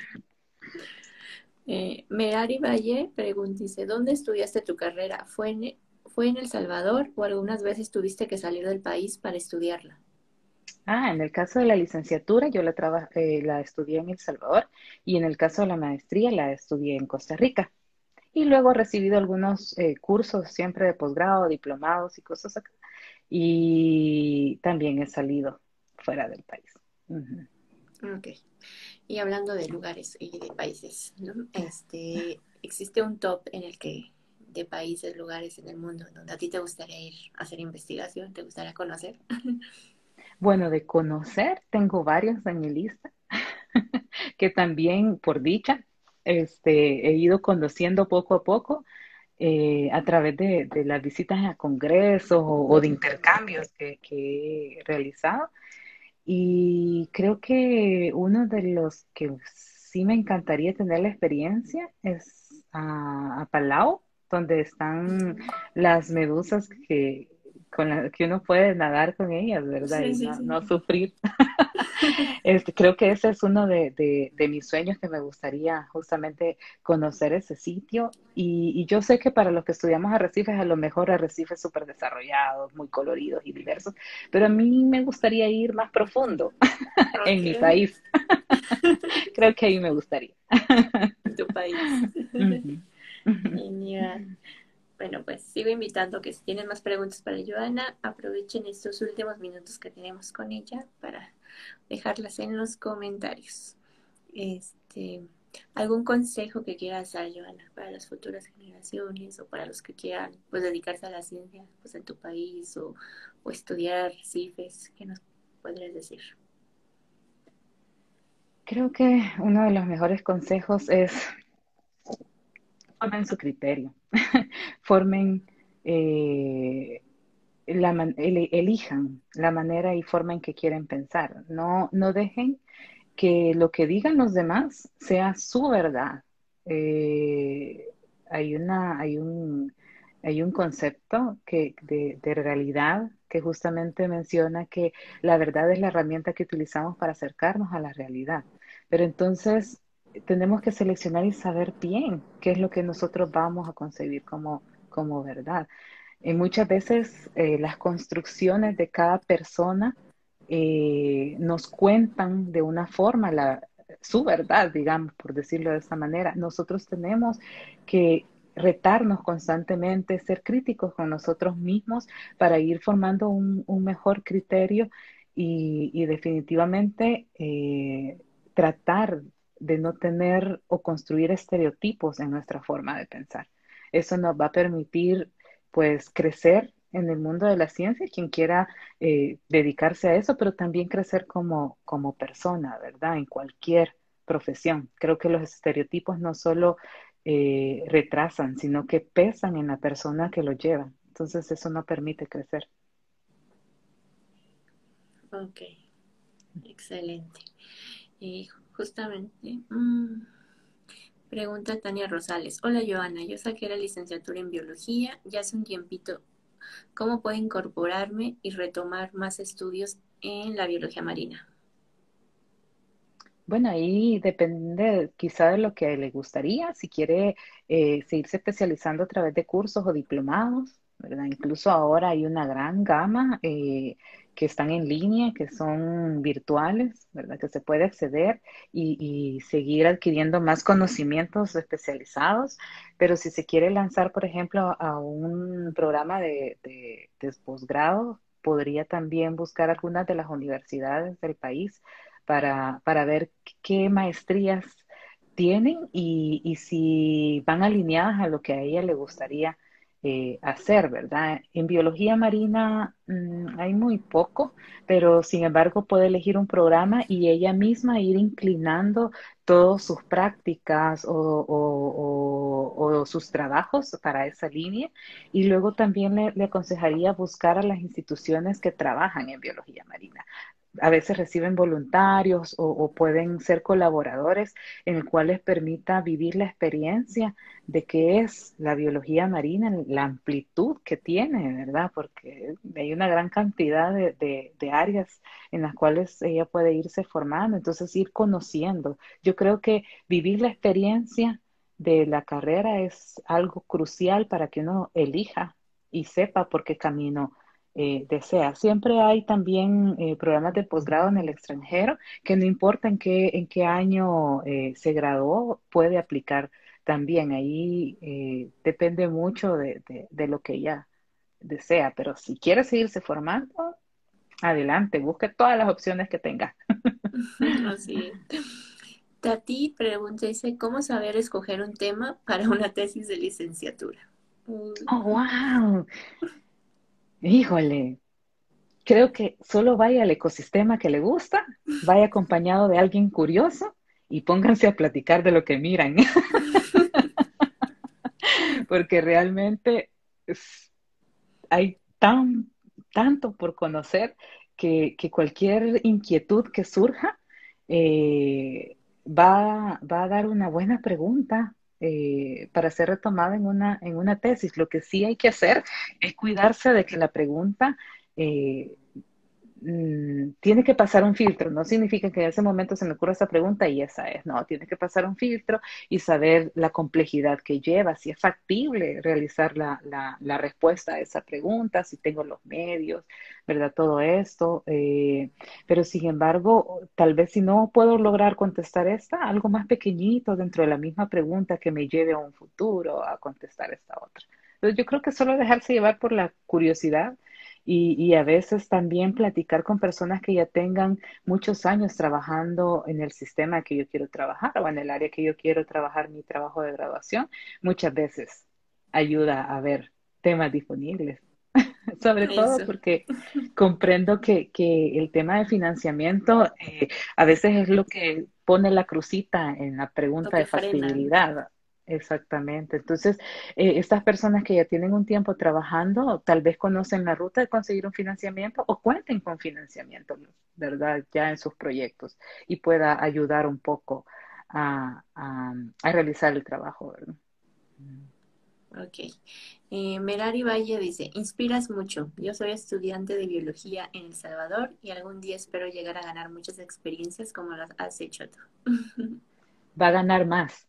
Eh, Merari Valle pregunta, dice, ¿dónde estudiaste tu carrera? ¿Fue en, fue en El Salvador o algunas veces tuviste que salir del país para estudiarla? Ah, en el caso de la licenciatura, yo la, traba- eh, la estudié en El Salvador y en el caso de la maestría la estudié en Costa Rica. Y luego he recibido algunos eh, cursos siempre de posgrado, diplomados y cosas acá. Y también he salido fuera del país. Ujú. Ok. Y hablando de lugares y de países, ¿no? Este, ¿existe un top en el que de países, lugares en el mundo donde a ti te gustaría ir a hacer investigación, te gustaría conocer? Bueno, de conocer, tengo varios en mi lista que también, por dicha, este, he ido conociendo poco a poco eh, a través de, de las visitas a congresos o, o de intercambios que, que he realizado. Y creo que uno de los que sí me encantaría tener la experiencia es a, a Palau, donde están las medusas que, con las que uno puede nadar con ellas, ¿verdad? Sí, Y sí, no, sí. no sufrir. Este, creo que ese es uno de, de, de mis sueños que me gustaría justamente conocer ese sitio. Y, y yo sé que para los que estudiamos arrecifes, a lo mejor arrecifes súper desarrollados, muy coloridos y diversos, pero a mí me gustaría ir más profundo en Ok, mi país. Creo que ahí me gustaría. en tu país. Ujú, ujú. Genial. Bueno, pues sigo invitando que si tienen más preguntas para Joana, aprovechen estos últimos minutos que tenemos con ella para dejarlas en los comentarios. Este, ¿algún consejo que quieras dar, Joana, para las futuras generaciones o para los que quieran pues dedicarse a la ciencia pues en tu país o, o estudiar arrecifes? ¿Qué nos podrías decir? Creo que uno de los mejores consejos es formen su criterio, formen eh, la man- el- elijan la manera y forma en que quieren pensar. No, no dejen que lo que digan los demás sea su verdad. Eh, hay una, hay un, hay un concepto que, de, de realidad que justamente menciona que la verdad es la herramienta que utilizamos para acercarnos a la realidad. Pero entonces tenemos que seleccionar y saber bien qué es lo que nosotros vamos a concebir como, como verdad. Y muchas veces eh, las construcciones de cada persona eh, nos cuentan de una forma la, su verdad, digamos, por decirlo de esta manera. Nosotros tenemos que retarnos constantemente, ser críticos con nosotros mismos para ir formando un, un mejor criterio y, y definitivamente eh, tratar de no tener o construir estereotipos en nuestra forma de pensar. Eso nos va a permitir pues crecer en el mundo de la ciencia, quien quiera eh, dedicarse a eso, pero también crecer como, como persona, ¿verdad? En cualquier profesión. Creo que los estereotipos no solo eh, retrasan, sino que pesan en la persona que lo lleva. Entonces eso no permite crecer. Ok, excelente. Y justamente, mm, Pregunta Tania Rosales. Hola Joana, yo saqué la licenciatura en biología ya hace un tiempito. ¿Cómo puedo incorporarme y retomar más estudios en la biología marina? Bueno, ahí depende quizá de lo que le gustaría, si quiere eh, seguirse especializando a través de cursos o diplomados, ¿verdad? Incluso ahora hay una gran gama eh, que están en línea, que son virtuales, ¿verdad? Que se puede acceder y, y seguir adquiriendo más conocimientos especializados, pero si se quiere lanzar, por ejemplo, a un programa de, de de posgrado, podría también buscar algunas de las universidades del país para, para ver qué maestrías tienen y, y si van alineadas a lo que a ella le gustaría eh, hacer, ¿verdad? En biología marina mm, hay muy poco, pero sin embargo puede elegir un programa y ella misma ir inclinando todas sus prácticas o, o- o- o sus trabajos para esa línea. Y luego también le, le aconsejaría buscar a las instituciones que trabajan en biología marina. A veces reciben voluntarios o, o pueden ser colaboradores en el cual les permita vivir la experiencia de qué es la biología marina, la amplitud que tiene, ¿verdad? Porque hay una gran cantidad de, de- de áreas en las cuales ella puede irse formando, entonces ir conociendo. Yo creo que vivir la experiencia de la carrera es algo crucial para que uno elija y sepa por qué camino eh, desea. Siempre hay también eh, programas de posgrado en el extranjero que no importa en qué, en qué año eh, se graduó, puede aplicar también. Ahí eh, depende mucho de, de, de lo que ella desea, pero si quiere seguirse formando, adelante, busque todas las opciones que tenga. Así es. Tati pregunta, dice, ¿cómo saber escoger un tema para una tesis de licenciatura? Uy, Oh, wow, híjole, creo que solo vaya al ecosistema que le gusta, vaya acompañado de alguien curioso y pónganse a platicar de lo que miran. Porque realmente es- hay tan, tanto por conocer que, que cualquier inquietud que surja eh, va, va a dar una buena pregunta eh, para ser retomada en una, en una tesis. Lo que sí hay que hacer es cuidarse de que la pregunta eh, mm, tiene que pasar un filtro. No significa que en ese momento se me ocurra esa pregunta y esa es. No, tiene que pasar un filtro y saber la complejidad que lleva, si es factible realizar la, la, la respuesta a esa pregunta, si tengo los medios, ¿verdad? Todo esto. Eh, pero sin embargo, tal vez si no puedo lograr contestar esta, algo más pequeñito dentro de la misma pregunta que me lleve a un futuro a contestar esta otra. Entonces yo creo que solo dejarse llevar por la curiosidad y, y a veces también platicar con personas que ya tengan muchos años trabajando en el sistema que yo quiero trabajar o en el área que yo quiero trabajar mi trabajo de graduación, muchas veces ayuda a ver temas disponibles. Sobre todo eso, porque comprendo que, que el tema de financiamiento eh, a veces es lo que pone la crucita en la lo pregunta que de frenan. factibilidad. Exactamente. Entonces, eh, estas personas que ya tienen un tiempo trabajando, tal vez conocen la ruta de conseguir un financiamiento o cuenten con financiamiento, ¿verdad? Ya en sus proyectos y pueda ayudar un poco a, a, a realizar el trabajo, ¿verdad? Ok. Eh, Merari Valle dice, inspiras mucho. Yo soy estudiante de biología en El Salvador y algún día espero llegar a ganar muchas experiencias como las has hecho tú. Va a ganar más.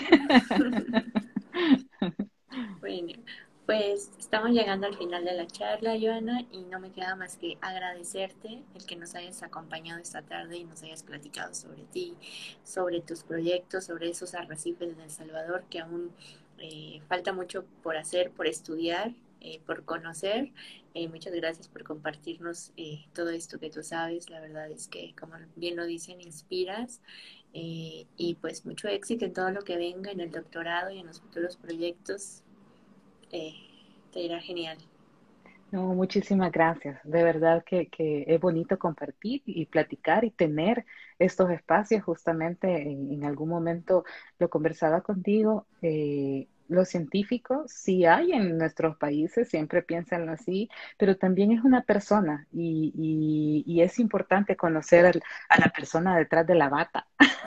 Bueno, pues estamos llegando al final de la charla, Joana, y no me queda más que agradecerte el que nos hayas acompañado esta tarde y nos hayas platicado sobre ti, sobre tus proyectos, sobre esos arrecifes en El Salvador que aún eh, falta mucho por hacer, por estudiar, eh, por conocer. Eh, muchas gracias por compartirnos eh, todo esto que tú sabes. La verdad es que, como bien lo dicen, inspiras. Eh, y pues mucho éxito en todo lo que venga, en el doctorado y en los futuros proyectos. Eh, Te irá genial. No, muchísimas gracias. De verdad que, que es bonito compartir y platicar y tener estos espacios. Justamente en, en algún momento lo conversaba contigo. Eh, los científicos, sí hay en nuestros países, siempre piensan así, pero también es una persona y, y- y es importante conocer al- a la persona detrás de la bata.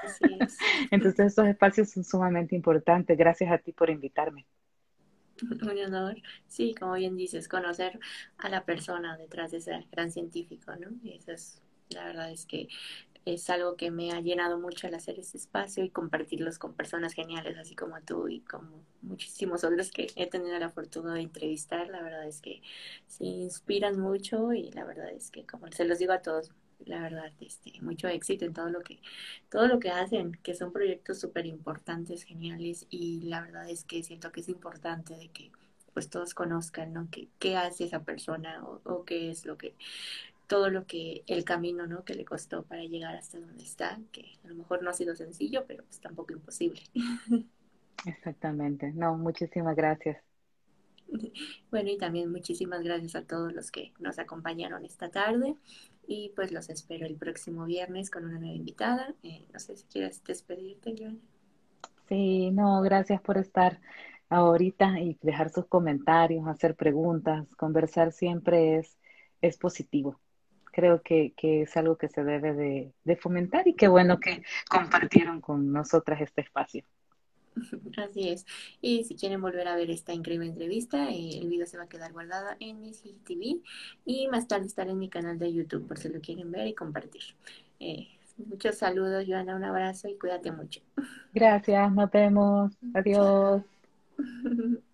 Así es. Entonces, esos espacios son sumamente importantes. Gracias a ti por invitarme. Un honor. Sí, como bien dices, conocer a la persona detrás de ese gran científico, ¿no? Y eso es, la verdad es que es algo que me ha llenado mucho al hacer este espacio y compartirlos con personas geniales, así como tú y como muchísimos otros que he tenido la fortuna de entrevistar. La verdad es que se inspiran mucho y la verdad es que, como se los digo a todos, la verdad, este, mucho éxito en todo lo que, todo lo que hacen, que son proyectos súper importantes, geniales, y la verdad es que siento que es importante de que pues todos conozcan, ¿no? ¿Qué, qué hace esa persona o, o qué es lo que todo lo que el camino, ¿no? Que le costó para llegar hasta donde está, que a lo mejor no ha sido sencillo, pero pues tampoco imposible. Exactamente. No, muchísimas gracias. Bueno, y también muchísimas gracias a todos los que nos acompañaron esta tarde y pues los espero el próximo viernes con una nueva invitada. Eh, no sé si quieres despedirte, Joana. Sí, no, gracias por estar ahorita y dejar sus comentarios, hacer preguntas. Conversar siempre es, es positivo. Creo que, que es algo que se debe de, de fomentar y qué bueno que compartieron con nosotras este espacio. Así es. Y si quieren volver a ver esta increíble entrevista, eh, el video se va a quedar guardado en mi C T V y más tarde estará en mi canal de YouTube por si lo quieren ver y compartir. Eh, muchos saludos, Joana, un abrazo y cuídate mucho. Gracias, nos vemos. Chao. Adiós.